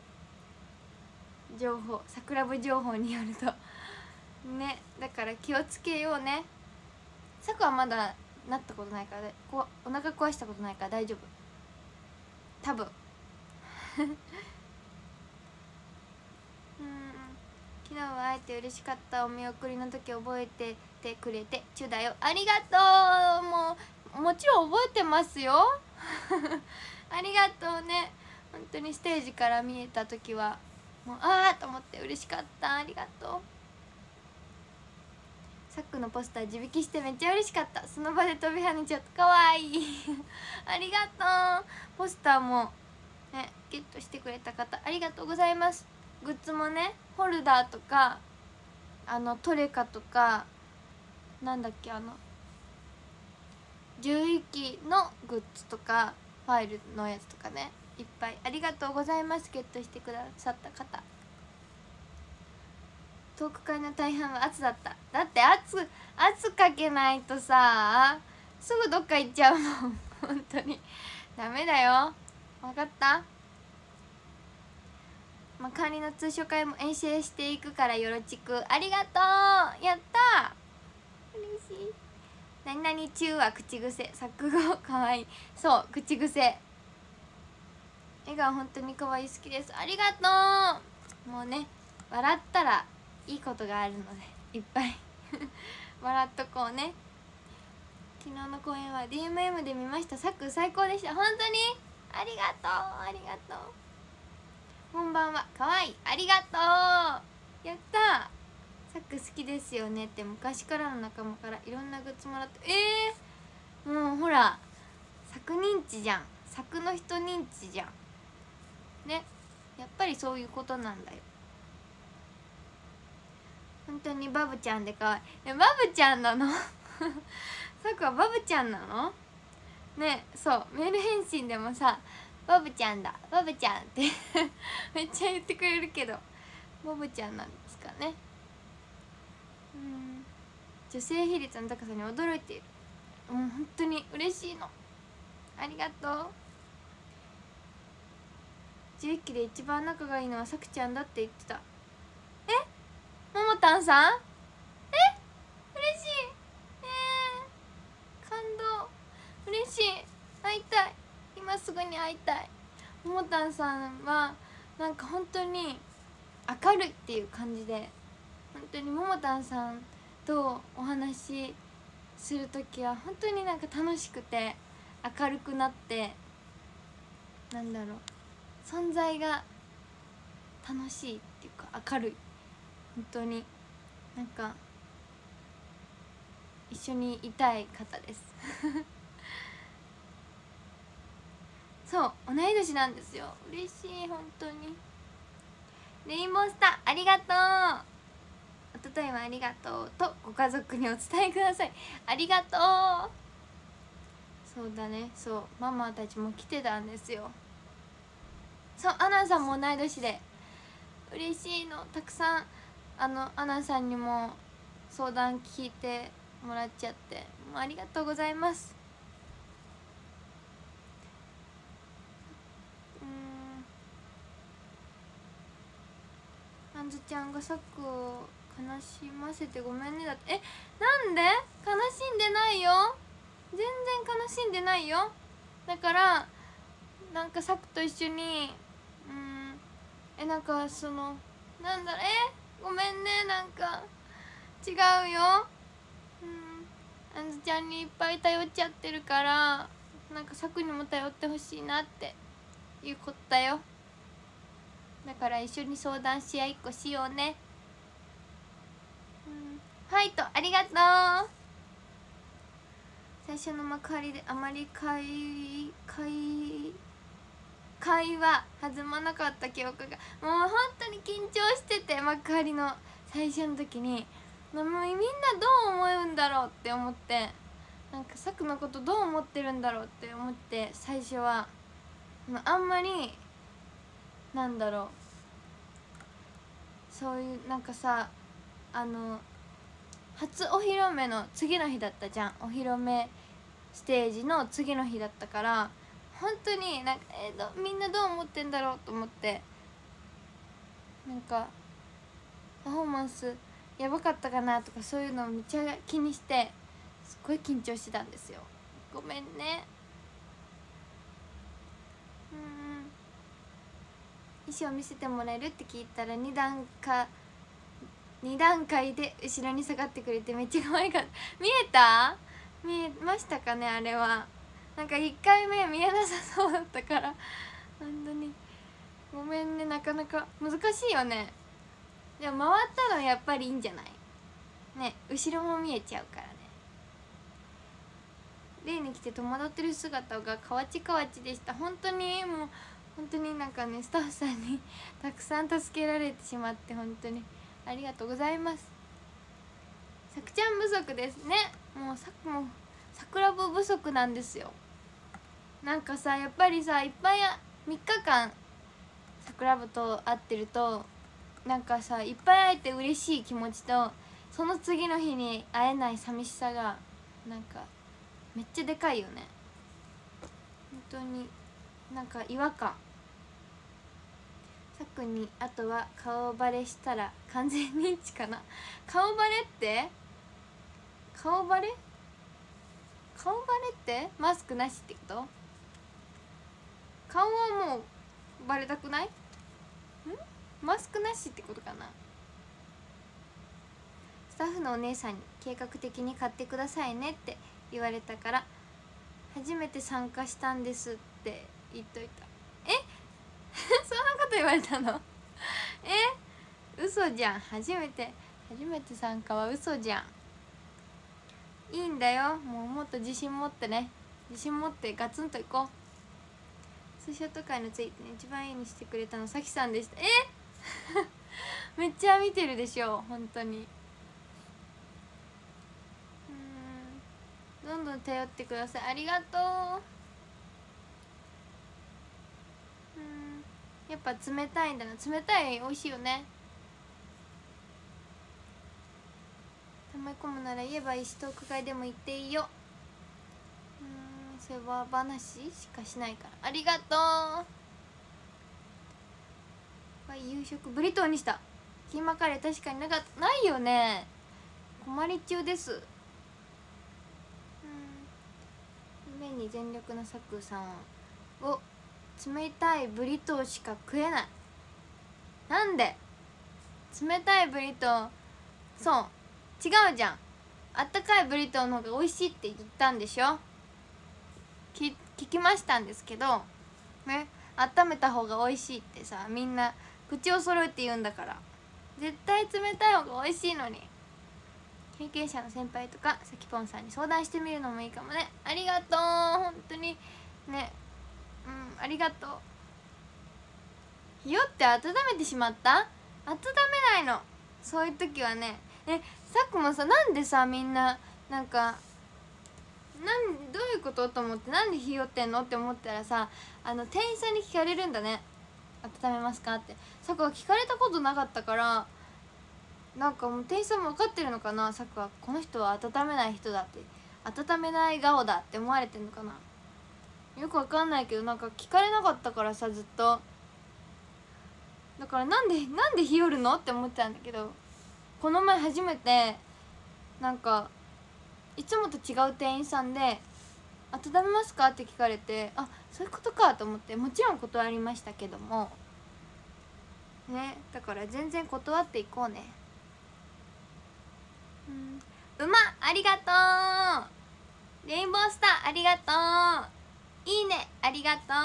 桜部情報によるとね、だから気をつけようね。さくはまだなったことないから、お腹壊したことないから大丈夫多分昨日は会えて嬉しかった。お見送りの時覚えててくれてチュだよ。ありがとう。もちろん覚えてますよありがとうね。本当にステージから見えた時はもうあーと思って嬉しかった。ありがとう。さっくのポスター地引きしてめっちゃ嬉しかった。その場で飛び跳ねちゃったかわいいありがとう。ポスターもねゲットしてくれた方ありがとうございます。グッズもね、ホルダーとかトレカとか、なんだっけ11期のグッズとかファイルのやつとかね、いっぱいありがとうございます。ゲットしてくださった方。トーク会の大半は圧だった。だって圧かけないとさすぐどっか行っちゃうもん本当にダメだよ。分かった。管理の通所会も遠征していくからよろちく。ありがとう。やった嬉しい。何々中は口癖。錯語かわいい。そう口癖。 笑顔本当に可愛い、好きです。ありがとう。もうね、笑ったらいいことがあるのでいっぱい笑っとこうね。昨日の公演は DMM で見ました。さっくん最高でした。本当にありがとう、ありがとう。こんばんは、かわいい、ありがとう。やったー。さっくん好きですよねって、昔からの仲間からいろんなグッズもらって。もうほら、作認知じゃん、作の人認知じゃんね。やっぱりそういうことなんだよ。本当にバブちゃんでかわいい。バブちゃんなのさくはバブちゃんなのね。そう、メール返信でもさ、バブちゃんだ、バブちゃんってめっちゃ言ってくれるけど、バブちゃんなんですかね。女性比率の高さに驚いている。もう本当に嬉しいの、ありがとう。11期で一番仲がいいのはさくちゃんだって言ってた。ももたんさん、嬉しい。感動、嬉しい。会いたい、今すぐに会いたい。ももたんさんはなんか本当に明るいっていう感じで、本当にももたんさんとお話しする時は本当になんか楽しくて明るくなって、なんだろう、存在が楽しいっていうか明るい、本当になんか一緒にいたい方ですそう、同い年なんですよ。嬉しい、本当に。レインボースターありがとう。おとといはありがとうとご家族にお伝えください。ありがとう。そうだね、そう、ママたちも来てたんですよ。そう、アナンさんも同い年で嬉しいの。たくさんアナンさんにも相談聞いてもらっちゃって、もうありがとうございます。あんずちゃんがさっくを悲しませてごめんねだって。なんで？悲しんでないよ、全然悲しんでないよ。だからなんかさっくと一緒になんかそのなんだろう、ごめんね、なんか違うよ。あんずちゃんにいっぱい頼っちゃってるから、なんかさくにも頼ってほしいなっていうことだよ。だから一緒に相談し合いっこしようね。はいと、ありがとう。最初の幕張であまり会話弾まなかった記憶が、もう本当に緊張してて、幕張の最初の時にもうみんなどう思うんだろうって思って、なんかさくのことどう思ってるんだろうって思って、最初はあんまりなんだろう、そういうなんかさ、初お披露目の次の日だったじゃん。お披露目ステージの次の日だったから、本当になんか、みんなどう思ってんだろうと思って、なんかパフォーマンスやばかったかなとか、そういうのをめっちゃ気にしてすっごい緊張してたんですよ。ごめんね。衣装見せてもらえるって聞いたら2段階で後ろに下がってくれてめっちゃ可愛かった。見えましたかね。あれはなんか1回目見えなさそうだったから本当にごめんね。なかなか難しいよね。でも回ったのやっぱりいいんじゃないね。後ろも見えちゃうからね。例に来て戸惑ってる姿がかわちかわちでした。本当にもう本当になんかね、スタッフさんにたくさん助けられてしまって本当にありがとうございます。さくちゃん不足ですね。もう桜部不足なんですよ。なんかさ、やっぱりさ、いっぱい3日間桜部と会ってると、なんかさ、いっぱい会えて嬉しい気持ちと、その次の日に会えない寂しさがなんかめっちゃでかいよね。本当になんか違和感。さくにあとは顔バレしたら完全認知かな。顔バレってマスクなしってこと？顔はもうバレたくない？マスクなしってことかな。スタッフのお姉さんに計画的に買ってくださいねって言われたから初めて参加したんですって言っといた。そんなこと言われたの？嘘じゃん。初めて参加は嘘じゃん。いいんだよ、もうもっと自信持ってね、自信持ってガツンといこう。ツーショット会のツイートに一番いいにしてくれたのさきさんでした。めっちゃ見てるでしょ本当に。どんどん頼ってください。ありがとう。やっぱ冷たいんだな。冷たい美味しいよね。たまり込むなら言えばいいし、トーク会でも言っていいよ。世話話しかしないから。ありがとう。夕食ブリトーにした。キーマカレー確かにないよね。困り中です。夢に全力のサクさんを冷たいブリトーしか食えない。なんで冷たいブリトー、そう違うじゃん。あったかいブリトーの方が美味しいって言ったんでしょ。聞きましたんですけどね、温めた方が美味しいってさ、みんな口を揃えて言うんだから、絶対冷たい方が美味しいのに。経験者の先輩とかさきぽんさんに相談してみるのもいいかもね。ありがとう、本当にね。ありがとう。ひよって温めてしまった？温めないの、そういう時はね。さっきもさ、なんでさみんななんかどういうことと思って、なんでひよってんのって思ったらさ、店員さんに聞かれるんだね。温めますかって。さくは聞かれたことなかったから、なんかもう店員さんも分かってるのかな。さくはこの人は温めない人だって、温めない顔だって思われてんのかな。よくわかんないけど、なんか聞かれなかったからさ、ずっと。だからなんでひよるのって思ってたんだけど、この前初めてなんかいつもと違う店員さんで「温めますか?」って聞かれて、あ、そういうことかと思って、もちろん断りましたけどもね。だから全然断っていこうね。ありがとう。レインボースターありがとう。いいねありがとう。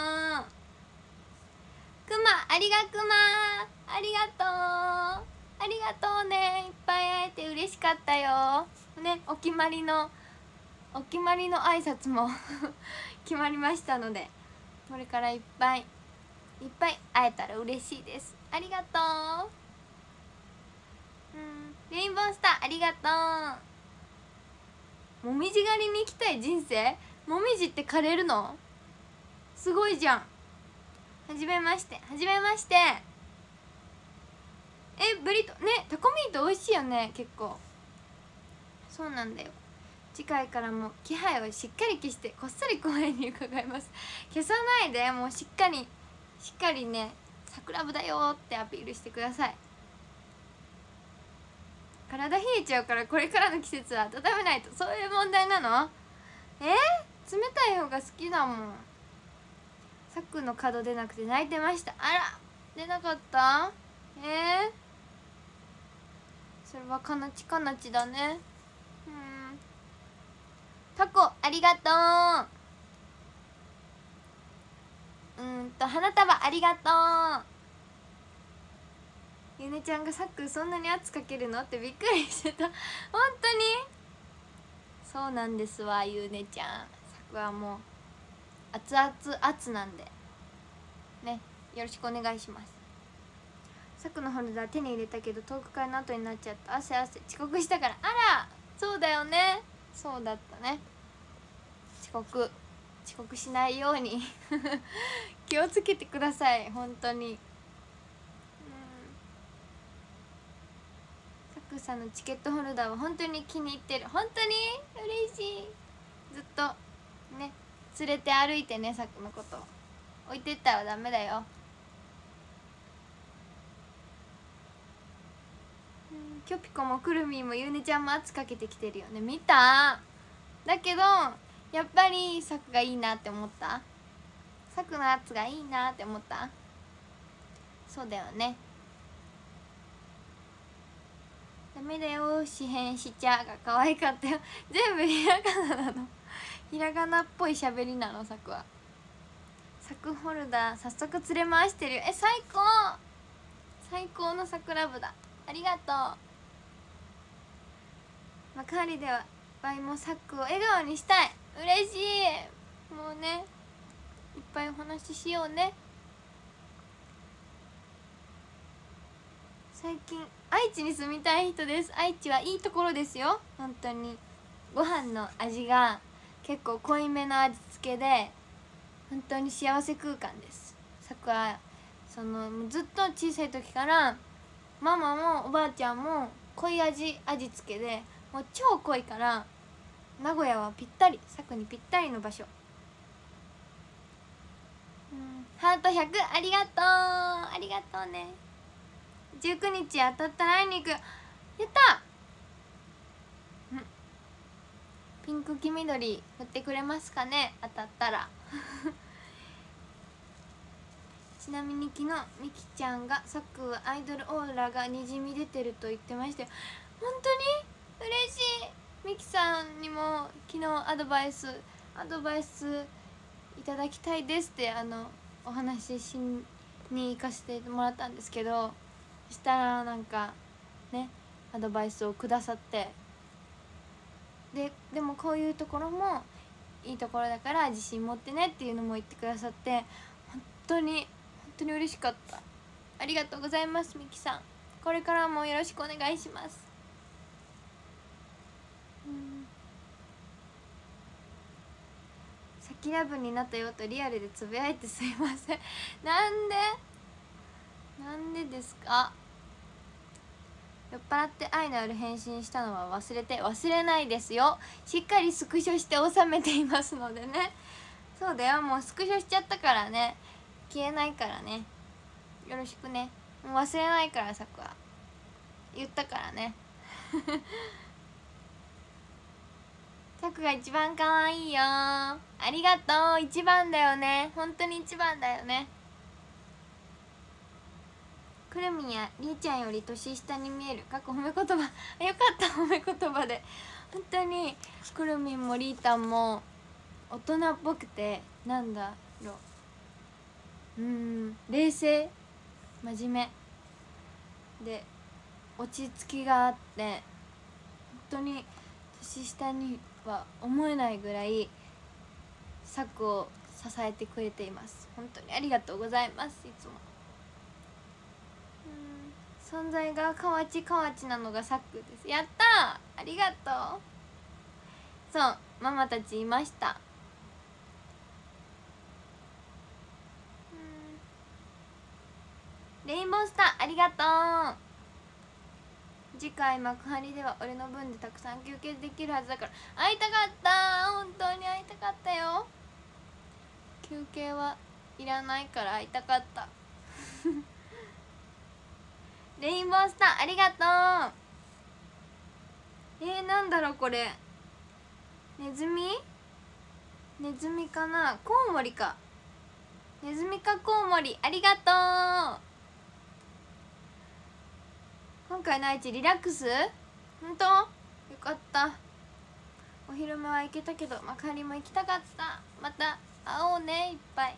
くまありがとう。ありがとうね。いっぱい会えて嬉しかったよね。お決まりの挨拶も決まりましたので、これからいっぱい会えたら嬉しいです。ありがとう。レインボースターありがとう。もみじ狩りに行きたい人生？もみじって枯れるの？すごいじゃん。はじめまして。ブリトね、タコミート美味しいよね。結構そうなんだよ。次回からも気配をしっかり消してこっそり公園に伺います。消さないで、もうしっかりね、桜部だよってアピールしてください。体冷えちゃうから、これからの季節は温めないと。そういう問題なの？冷たい方が好きだもん。さくの角出なくて泣いてました。あら、出なかった？それはかなちだね。タコありがとう。花束ありがとう。ゆねちゃんがさっくんそんなに圧かけるのってびっくりしてた。本当にそうなんですわ。ゆねちゃん、さくはもう熱なんでね、よろしくお願いします。さくのホルダー手に入れたけどトーク会の後になっちゃった。汗遅刻したから。あら、そうだよね。そうだったね。遅刻しないように気をつけてください、本当に。さくさんのチケットホルダーは本当に気に入ってる。本当に嬉しい。ずっとね、連れて歩いてね。さくのこと置いてったらダメだよ。キョピコもくるみんもゆうねちゃんも圧かけてきてるよね。見た？だけどやっぱりさくがいいなって思った。さくの圧がいいなって思った。 そうだよね。ダメだよ紙片しちゃが可愛かったよ。全部ひらがななの。ひらがなっぽい喋りなの。さくはサクホルダー早速連れ回してる。最高、最高の桜部だ。ありがとう。幕張ではバイもサクを笑顔にしたい。嬉しい。もうねいっぱいお話ししようね。最近愛知に住みたい人です。愛知はいいところですよ本当に。ご飯の味が結構濃いめの味付けで本当に幸せ空間です。さくはずっと小さい時からママもおばあちゃんも濃い味付けでもう超濃いから名古屋はぴったり、さくにぴったりの場所。ハート100ありがとう、ありがとうね。19日当たったら会いに行く。やった。ピンク黄緑振ってくれますかね、当たったらちなみに昨日みきちゃんがさくはアイドルオーラがにじみ出てると言ってましたよ。本当に嬉しい。みきさんにも昨日アドバイスいただきたいですってお話ししに行かせてもらったんですけど、そしたらなんかねアドバイスをくださって、でもこういうところもいいところだから自信持ってねっていうのも言ってくださって、本当に嬉しかった。ありがとうございますみきさん。これからもよろしくお願いします。さきラブになったよとリアルでつぶやいてすいませんなんでですか。酔っ払って愛のある返信したのは忘れないですよ。しっかりスクショして収めていますのでね。そうだよ、もうスクショしちゃったからね、消えないからね、よろしくね。もう忘れないからさくは言ったからねさくが一番可愛いよ。ありがとう。一番だよね、本当に一番だよね。くるみんやりーちゃんより年下に見える。褒め言葉よかった褒め言葉で。本当にくるみんもりーたんも大人っぽくて、なんだろう、冷静真面目で落ち着きがあって、本当に年下には思えないぐらいさくを支えてくれています。本当にありがとうございます。いつも存在がかわちなのがさくです。やったー、ありがとう。そうママたちいました。レインボースターありがとう。次回幕張では俺の分でたくさん休憩できるはずだから。会いたかった、本当に会いたかったよ。休憩はいらないから会いたかったレインボースターありがとう。なんだろうこれ、ネズミかな、コウモリか、ネズミかコウモリありがとう。今回の愛知リラックス、本当よかった。お昼間は行けたけど幕張も行きたかった。また会おうね、いっぱい。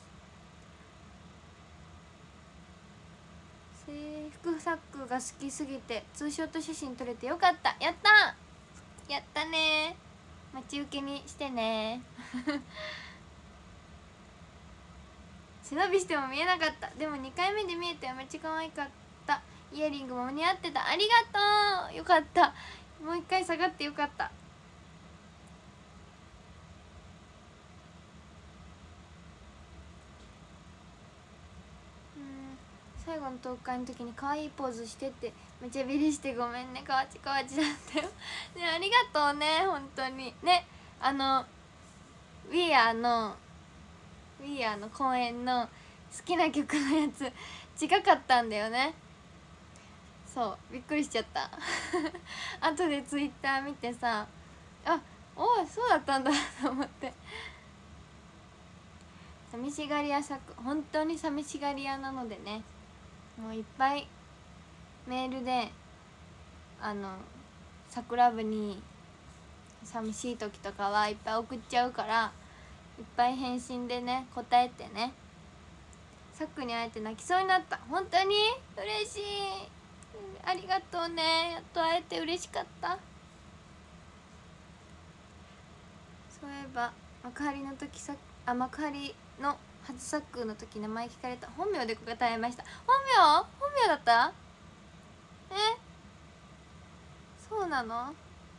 制服サックが好きすぎてツーショット写真撮れてよかった。やったね。待ち受けにしてね背伸びしても見えなかった。でも2回目で見えてめっちゃ可愛かった。イヤリングも似合ってた。ありがとう、よかった。もう一回下がってよかった。最後の投函の時に可愛いポーズしてってめちゃビリしてごめんね。かわちだったよね。ありがとうね本当にね。We Are の公演の好きな曲のやつ近かったんだよね。そうびっくりしちゃった後でツイッター見てさ、おいそうだったんだと思って。寂しがり屋さく、本当に寂しがり屋なのでね、 もういっぱいメールで桜部に寂しい時とかはいっぱい送っちゃうから、いっぱい返信でね答えてね。さっくに会えて泣きそうになった。本当に嬉しい、ありがとうね。やっと会えて嬉しかった。そういえば幕張の時幕張の初さっくの時名前聞かれた。本名で答えました。本名だった。そうなの。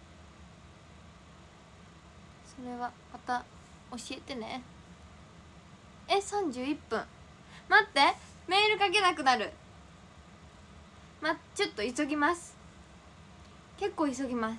それはまた教えてね。31分。待って、メールかけなくなる。ちょっと急ぎます。結構急ぎます。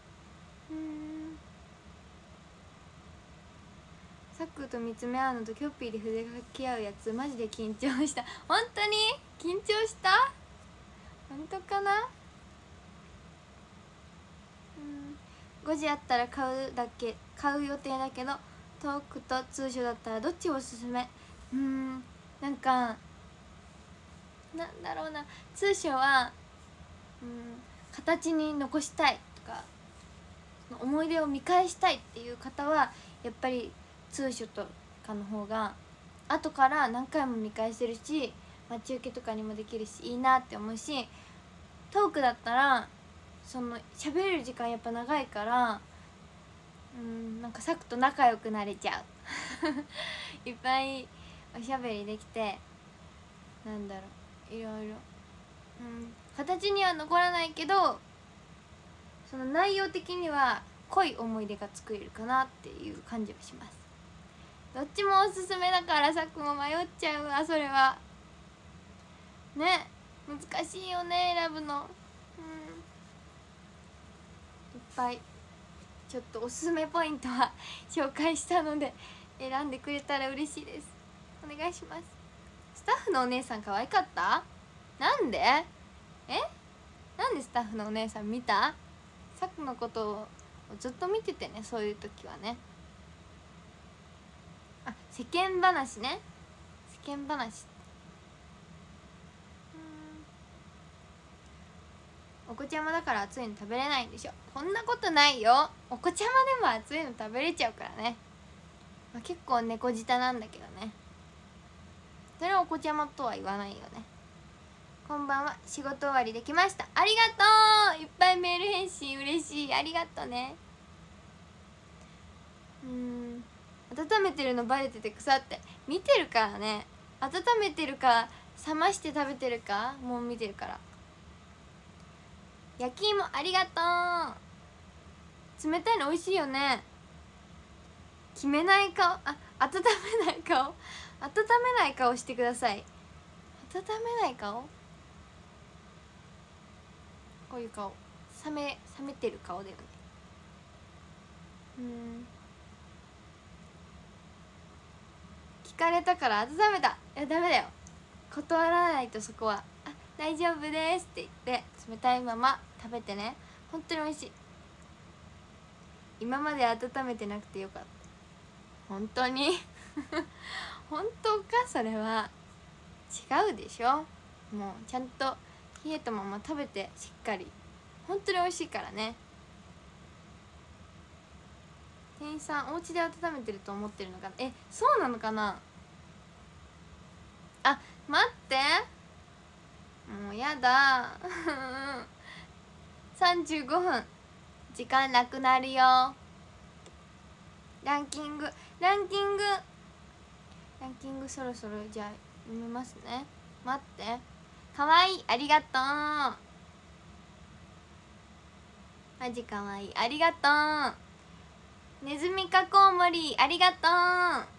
さっくと見つめ合うのとキョッピーで筆がき合うやつマジで緊張した。本当に緊張した。本当かな。5時あったら買う予定だけど、トークと通所だったらどっちおすすめ。なんかなんだろうな、通所は形に残したいとか思い出を見返したいっていう方はやっぱり通所とかの方が後から何回も見返せるし、待ち受けとかにもできるしいいなって思うし、トークだったら喋れる時間やっぱ長いからなんかサクと仲良くなれちゃういっぱいおしゃべりできて、なんだろう、いろいろ形には残らないけど、その内容的には濃い思い出が作れるかなっていう感じはします。どっちもおすすめだからさっくも迷っちゃうわ。それはね、難しいよね選ぶの。いっぱいちょっとおすすめポイントは紹介したので選んでくれたら嬉しいです。お願いします。スタッフのお姉さん可愛かった。なんでなんでスタッフのお姉さん見た。さっくのことをずっと見ててね、そういう時はね。世間話ね、世間話。お子ちゃまだから熱いの食べれないんでしょ。そんなことないよ。お子ちゃまでも熱いの食べれちゃうからね。結構猫舌なんだけどね。それはお子ちゃまとは言わないよね。こんばんは、仕事終わりできました。ありがとう。いっぱいメール返信嬉しい。ありがとうね。温めてるのバレてて腐って。見てるからね。温めてるか冷まして食べてるかもう見てるから。焼き芋ありがとう。冷たいの美味しいよね。決めない顔、温めない顔、温めない顔してください。温めない顔、こういう顔、冷めてる顔だよね。聞かれたから温めた。いやダメだよ、断らないと。そこは大丈夫ですって言って冷たいまま食べてね。本当に美味しい。今まで温めてなくてよかった。本当に本当か。それは違うでしょ。もうちゃんと冷えたまま食べてしっかり。本当に美味しいからね。店員さんお家で温めてると思ってるのかな。そうなのかな。待って、もうやだ35分時間なくなるよ。ランキングそろそろじゃあ読みますね。待って、かわいい、ありがとう。マジかわいい、ありがとう。ネズミかコウモリありがとう。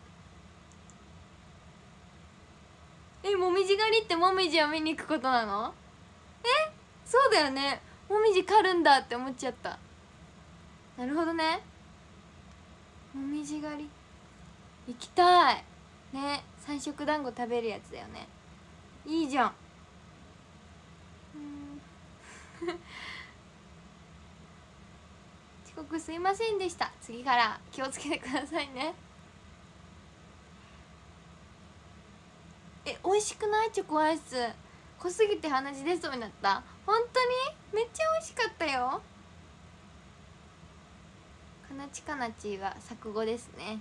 もみじ狩りってもみじを見に行くことなの。そうだよね、もみじ狩るんだって思っちゃった。なるほどね。もみじ狩り行きたいね。三色団子食べるやつだよね。いいじゃん。遅刻すいませんでした。次から気をつけてくださいね。美味しくないチョコアイス。 濃すぎて鼻血出そうになった。本当にめっちゃ美味しかったよ。かなちかなちは作語ですね。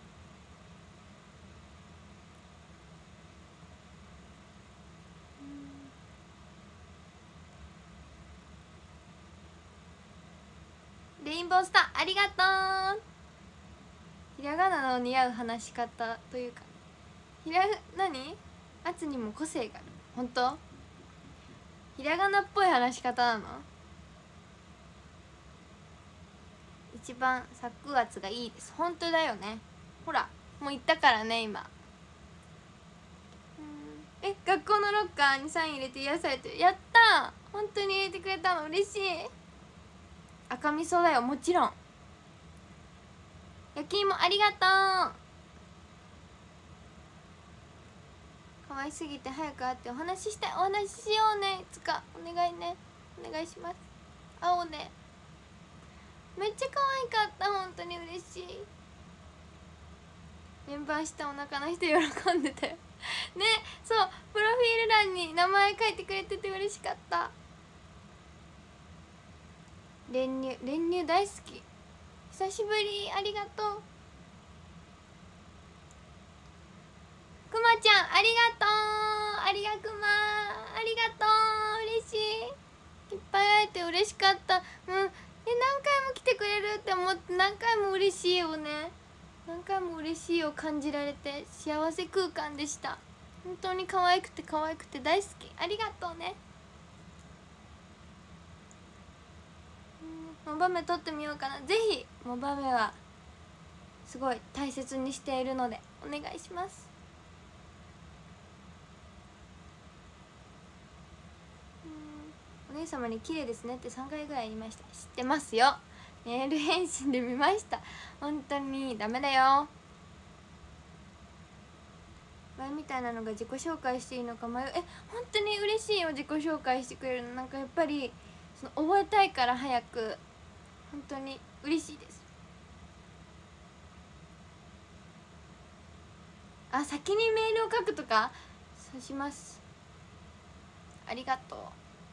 レインボースターありがとう。ひらがなの似合う話し方というか、何圧にも個性がある。本当？ひらがなっぽい話し方なの？一番作圧がいいです。本当だよね。ほらもう言ったからね今。学校のロッカーにサイン入れて癒されてる。やったー、本当に入れてくれたの嬉しい。赤味噌だよ、もちろん。焼き芋ありがとう。可愛すぎて早く会ってお話ししたい。お話ししようね、いつか。お願いね、お願いします。会おうね。めっちゃ可愛かった、本当に嬉しい。メンバーしたお腹の人喜んでたよね。そう、プロフィール欄に名前書いてくれてて嬉しかった。練乳大好き。久しぶり、ありがとう。くまちゃんありがとう。ありがくま、ありがとう。嬉しい。いっぱい会えて嬉しかった。何回も来てくれるって思って、何回も嬉しいよね。何回も嬉しいを感じられて幸せ空間でした。本当に可愛くて可愛くて大好き。ありがとうね。モバメ撮ってみようかな。ぜひ。モバメはすごい大切にしているのでお願いします。お姉様に綺麗ですねって3回ぐらい言いました。知ってますよ。メール返信で見ました。本当にダメだよ。前みたいなのが自己紹介していいのか迷う。本当に嬉しいよ、自己紹介してくれるの。なんかやっぱり覚えたいから早く。本当に嬉しいです。先にメールを書くとかそうします。ありがとう。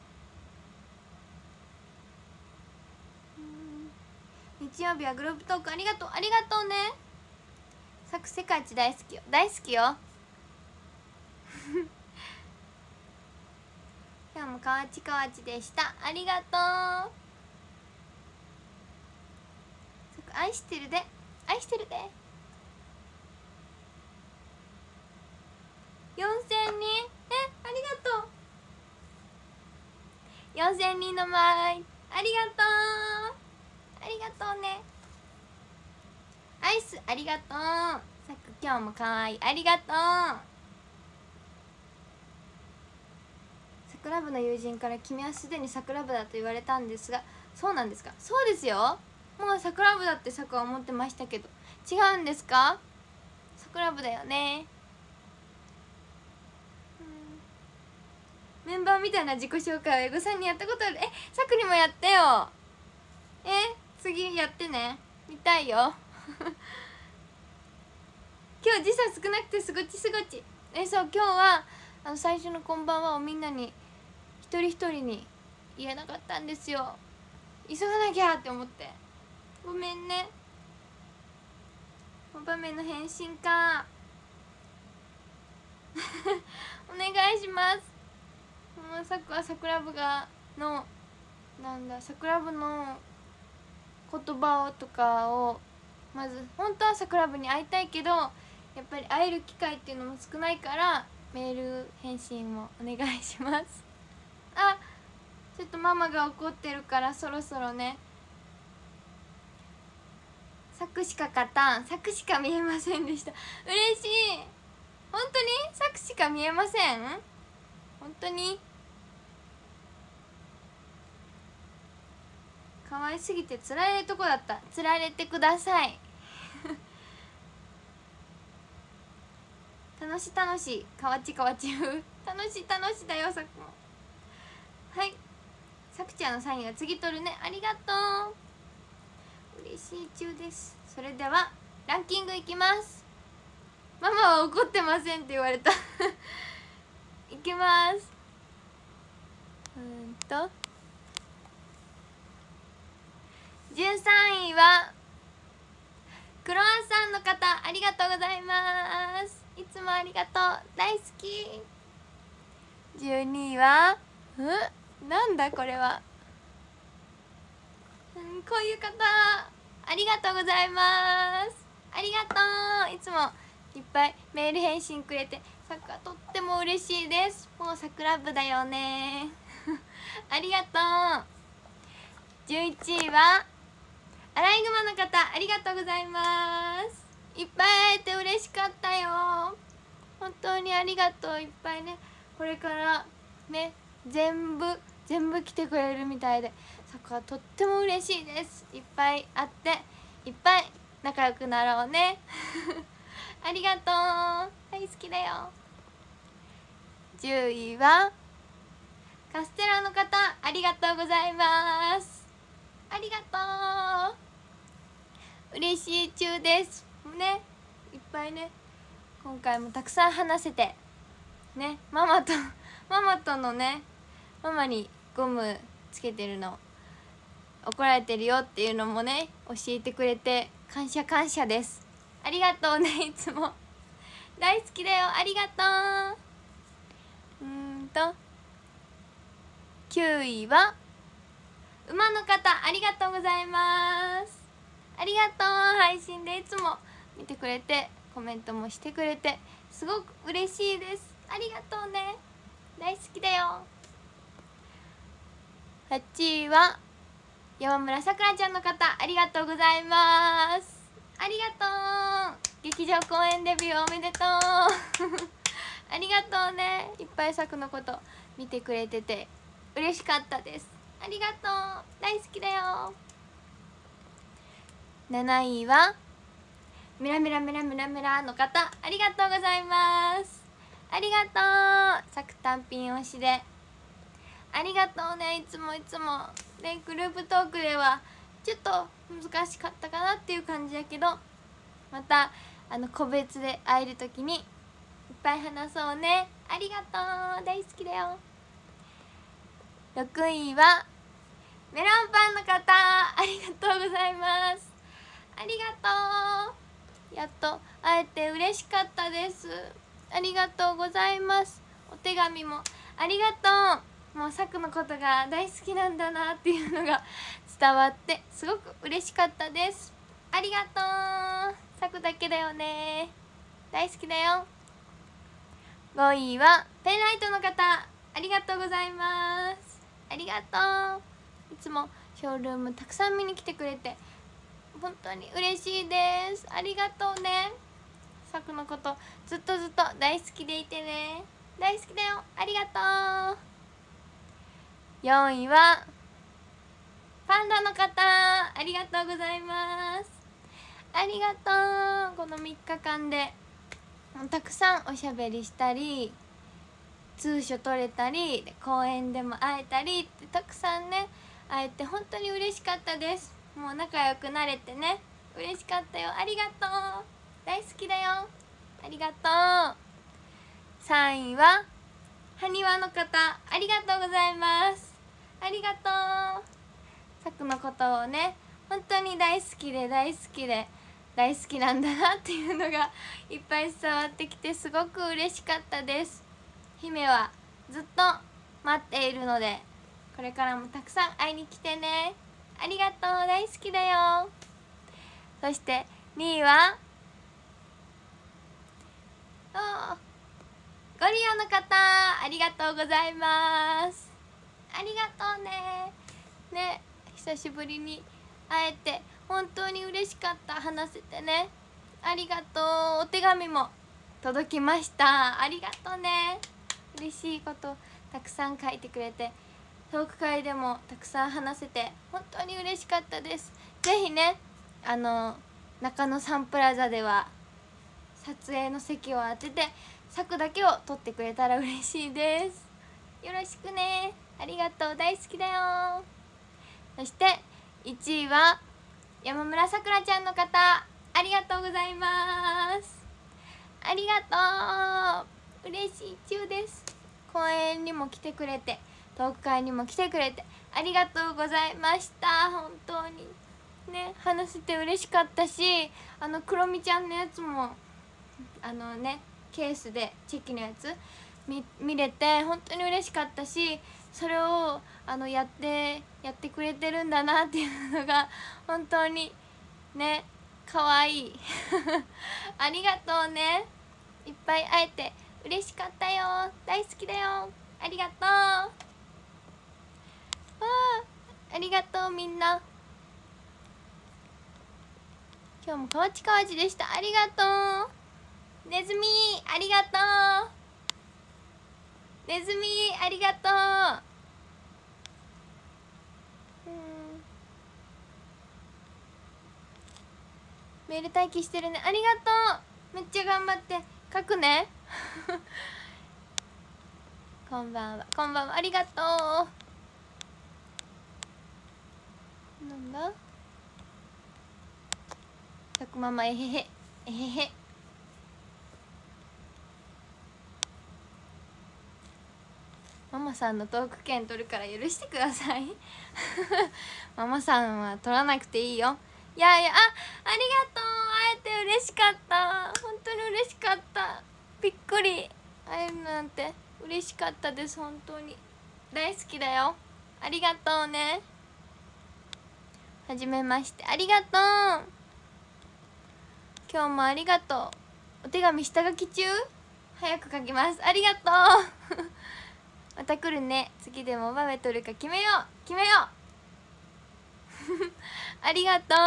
日曜日はグループトークありがとう。ありがとうね。世界一大好きよ。大好きよ今日もかわちでした。ありがとう。愛してるで、愛してるで。4000人、ありがとう。4000人の前、ありがとう。ありがとうね。アイスありがとう。さく今日もかわいい。ありがとう。桜部の友人から君はすでに桜部だと言われたんですが、そうなんですか？そうですよ。もう桜部だってさくは思ってましたけど、違うんですか？桜部だよね。メンバーみたいな自己紹介をエゴさんにやったことある。さくにもやってよ。次やってね、見たいよ今日時差少なくてすごち。そう、今日は最初のこんばんはをみんなに一人一人に言えなかったんですよ。急がなきゃって思って。ごめんね。場面の返信かお願いします。もうさくは桜部の桜部の言葉とかをまず、本当は桜部に会いたいけどやっぱり会える機会っていうのも少ないからメール返信もお願いしますちょっとママが怒ってるからそろそろね。さくしか勝たん。さくしか見えませんでした。嬉しい。本当にさくしか見えません。本当に可愛すぎてつられるとこだった。つられてください楽しいかわち楽しだよ。さくもはい。さくちゃんのサインは次取るね。ありがとう。嬉しい中です。それではランキングいきます。ママは怒ってませんって言われたいきます。 13位はクロワッサンの方、ありがとうございます。いつもありがとう、大好き。12位はなんだこれは、こういう方、ありがとうございます。ありがとう。いつもいっぱいメール返信くれて、さくはとっても嬉しいです。もうさくら部だよねありがとう。11位はアライグマの方、ありがとうございます。いっぱい会えて嬉しかったよ。本当にありがとう。いっぱいね、これからね、全部来てくれるみたいで、さくはとっても嬉しいです。いっぱい会っていっぱい仲良くなろうねありがとう、大好きだよ。10位はカステラの方、ありがとうございます。ありがとう、嬉しい中ですね。いっぱいね、今回もたくさん話せてね、ママとのね、ママにゴムつけてるの怒られてるよっていうのもね、教えてくれて感謝です。ありがとうね、いつも大好きだよ、ありがとう。9位は馬の方、ありがとうございます。ありがとう。配信でいつも見てくれてコメントもしてくれてすごく嬉しいです。ありがとうね、大好きだよ。8位は山村さくらちゃんの方、ありがとうございます。ありがとう。劇場公演デビューおめでとうありがとうね、いっぱいさくのこと見てくれてて嬉しかったです。ありがとう、大好きだよ。7位はメラメラの方、ありがとうございます。ありがとう。さく単品推しでありがとうね、いつもね、グループトークではちょっと難しかったかなっていう感じだけど、また個別で会える時にいっぱい話そうね。ありがとう、大好きだよ。6位はメロンパンの方、ありがとうございます。ありがとう。やっと会えて嬉しかったです。ありがとうございます。お手紙もありがとう。もうさくのことが大好きなんだなっていうのが伝わってすごく嬉しかったです。ありがとう。さくだけだよね、大好きだよ。5位はペンライトの方、ありがとうございます。ありがとう。いつもショールームたくさん見に来てくれて本当に嬉しいです。ありがとうね。さくのことずっと大好きでいてね、大好きだよ。ありがとう。4位はパンダの方、ありがとうございます。ありがとう。この3日間でたくさんおしゃべりしたり通所取れたり公園でも会えたりってたくさんね会えて本当に嬉しかったです。もう仲良くなれてね、嬉しかったよ。ありがとう、大好きだよ。ありがとう。3位ははにわの方、ありがとうございます。ありがとう。さくのことをね本当に大好きなんだなっていうのがいっぱい伝わってきてすごく嬉しかったです。姫はずっと待っているのでこれからもたくさん会いに来てね。ありがとう、大好きだよ。そして2位はゴリアの方、ありがとうございます。ありがとうね。久しぶりに会えて本当に嬉しかった。話せてね、ありがとう。お手紙も届きました。ありがとうね。嬉しいことたくさん書いてくれてトーク会でもたくさん話せて本当に嬉しかったです。ぜひね中野サンプラザでは撮影の席を当ててさくだけを撮ってくれたら嬉しいです。よろしくね。ありがとう、大好きだよ。そして1位は山村さくらちゃんの方、ありがとうございます。ありがとう、嬉しい中です。公園にも来てくれてトーク会にも来てくれてありがとうございました。本当にね、話せて嬉しかったし、クロミちゃんのやつもケースでチェキのやつ見れて本当に嬉しかったし、それをやってくれてるんだなっていうのが本当にね、可愛いありがとうね、いっぱい会えて嬉しかったよ、大好きだよ、ありがとう、ありがとうみんな。今日もかわちかわちでした。ありがとうネズミ、ありがとうネズミ、ありがとう。メール待機してるね、ありがとう、めっちゃ頑張って書くねこんばんは、こんばんは、ありがとう。なんだたくママ、えへへえへへ。ママさんのトーク権取るから許してくださいママさんは取らなくていいよ。いやいや、ありがとう、会えて嬉しかった、本当に嬉しかった、びっくり、会えるなんて嬉しかったです、本当に大好きだよ、ありがとうね。はじめまして、ありがとう、今日もありがとう。お手紙下書き中、早く書きます、ありがとうまた来るね、次でもバベ取るか決めようありがと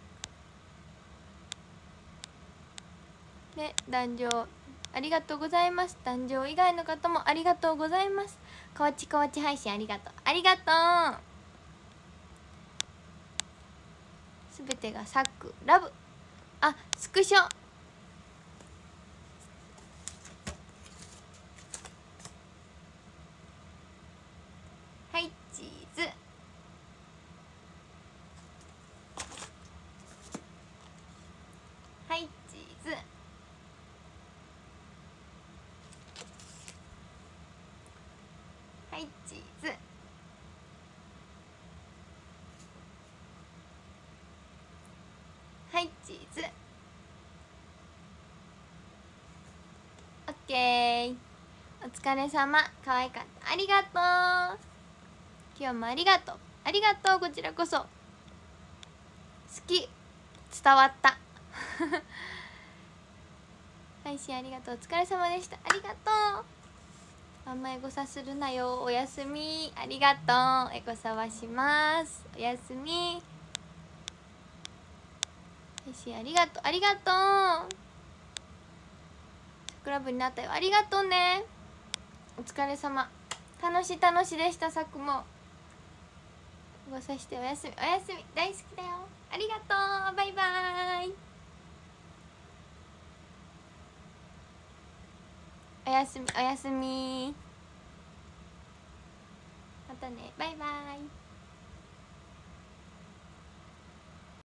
うね、壇上ありがとうございます。壇上以外の方もありがとうございます。かわちかわち配信ありがとう、ありがとう。すべてがサックラブ、あ、スクショ、はい、チーズ、はい、チーズ、はい、チーズ、はい、チーズ、オッケー、お疲れ様、可愛かった、ありがとう、今日もありがとう、ありがとう、こちらこそ好き、伝わった配信ありがとう、お疲れ様でした、ありがとう。あんまエゴサするなよ、おやすみ、ありがとう、エゴサはします、おやすみ。配信ありがとう、ありがとう、桜部になったよ、ありがとうね、お疲れ様、楽しでした、さくも。エゴサしておやすみ、おやすみ、大好きだよ、ありがとう、バイバーイ、おやすみ、おやすみ、またね、バイバイ。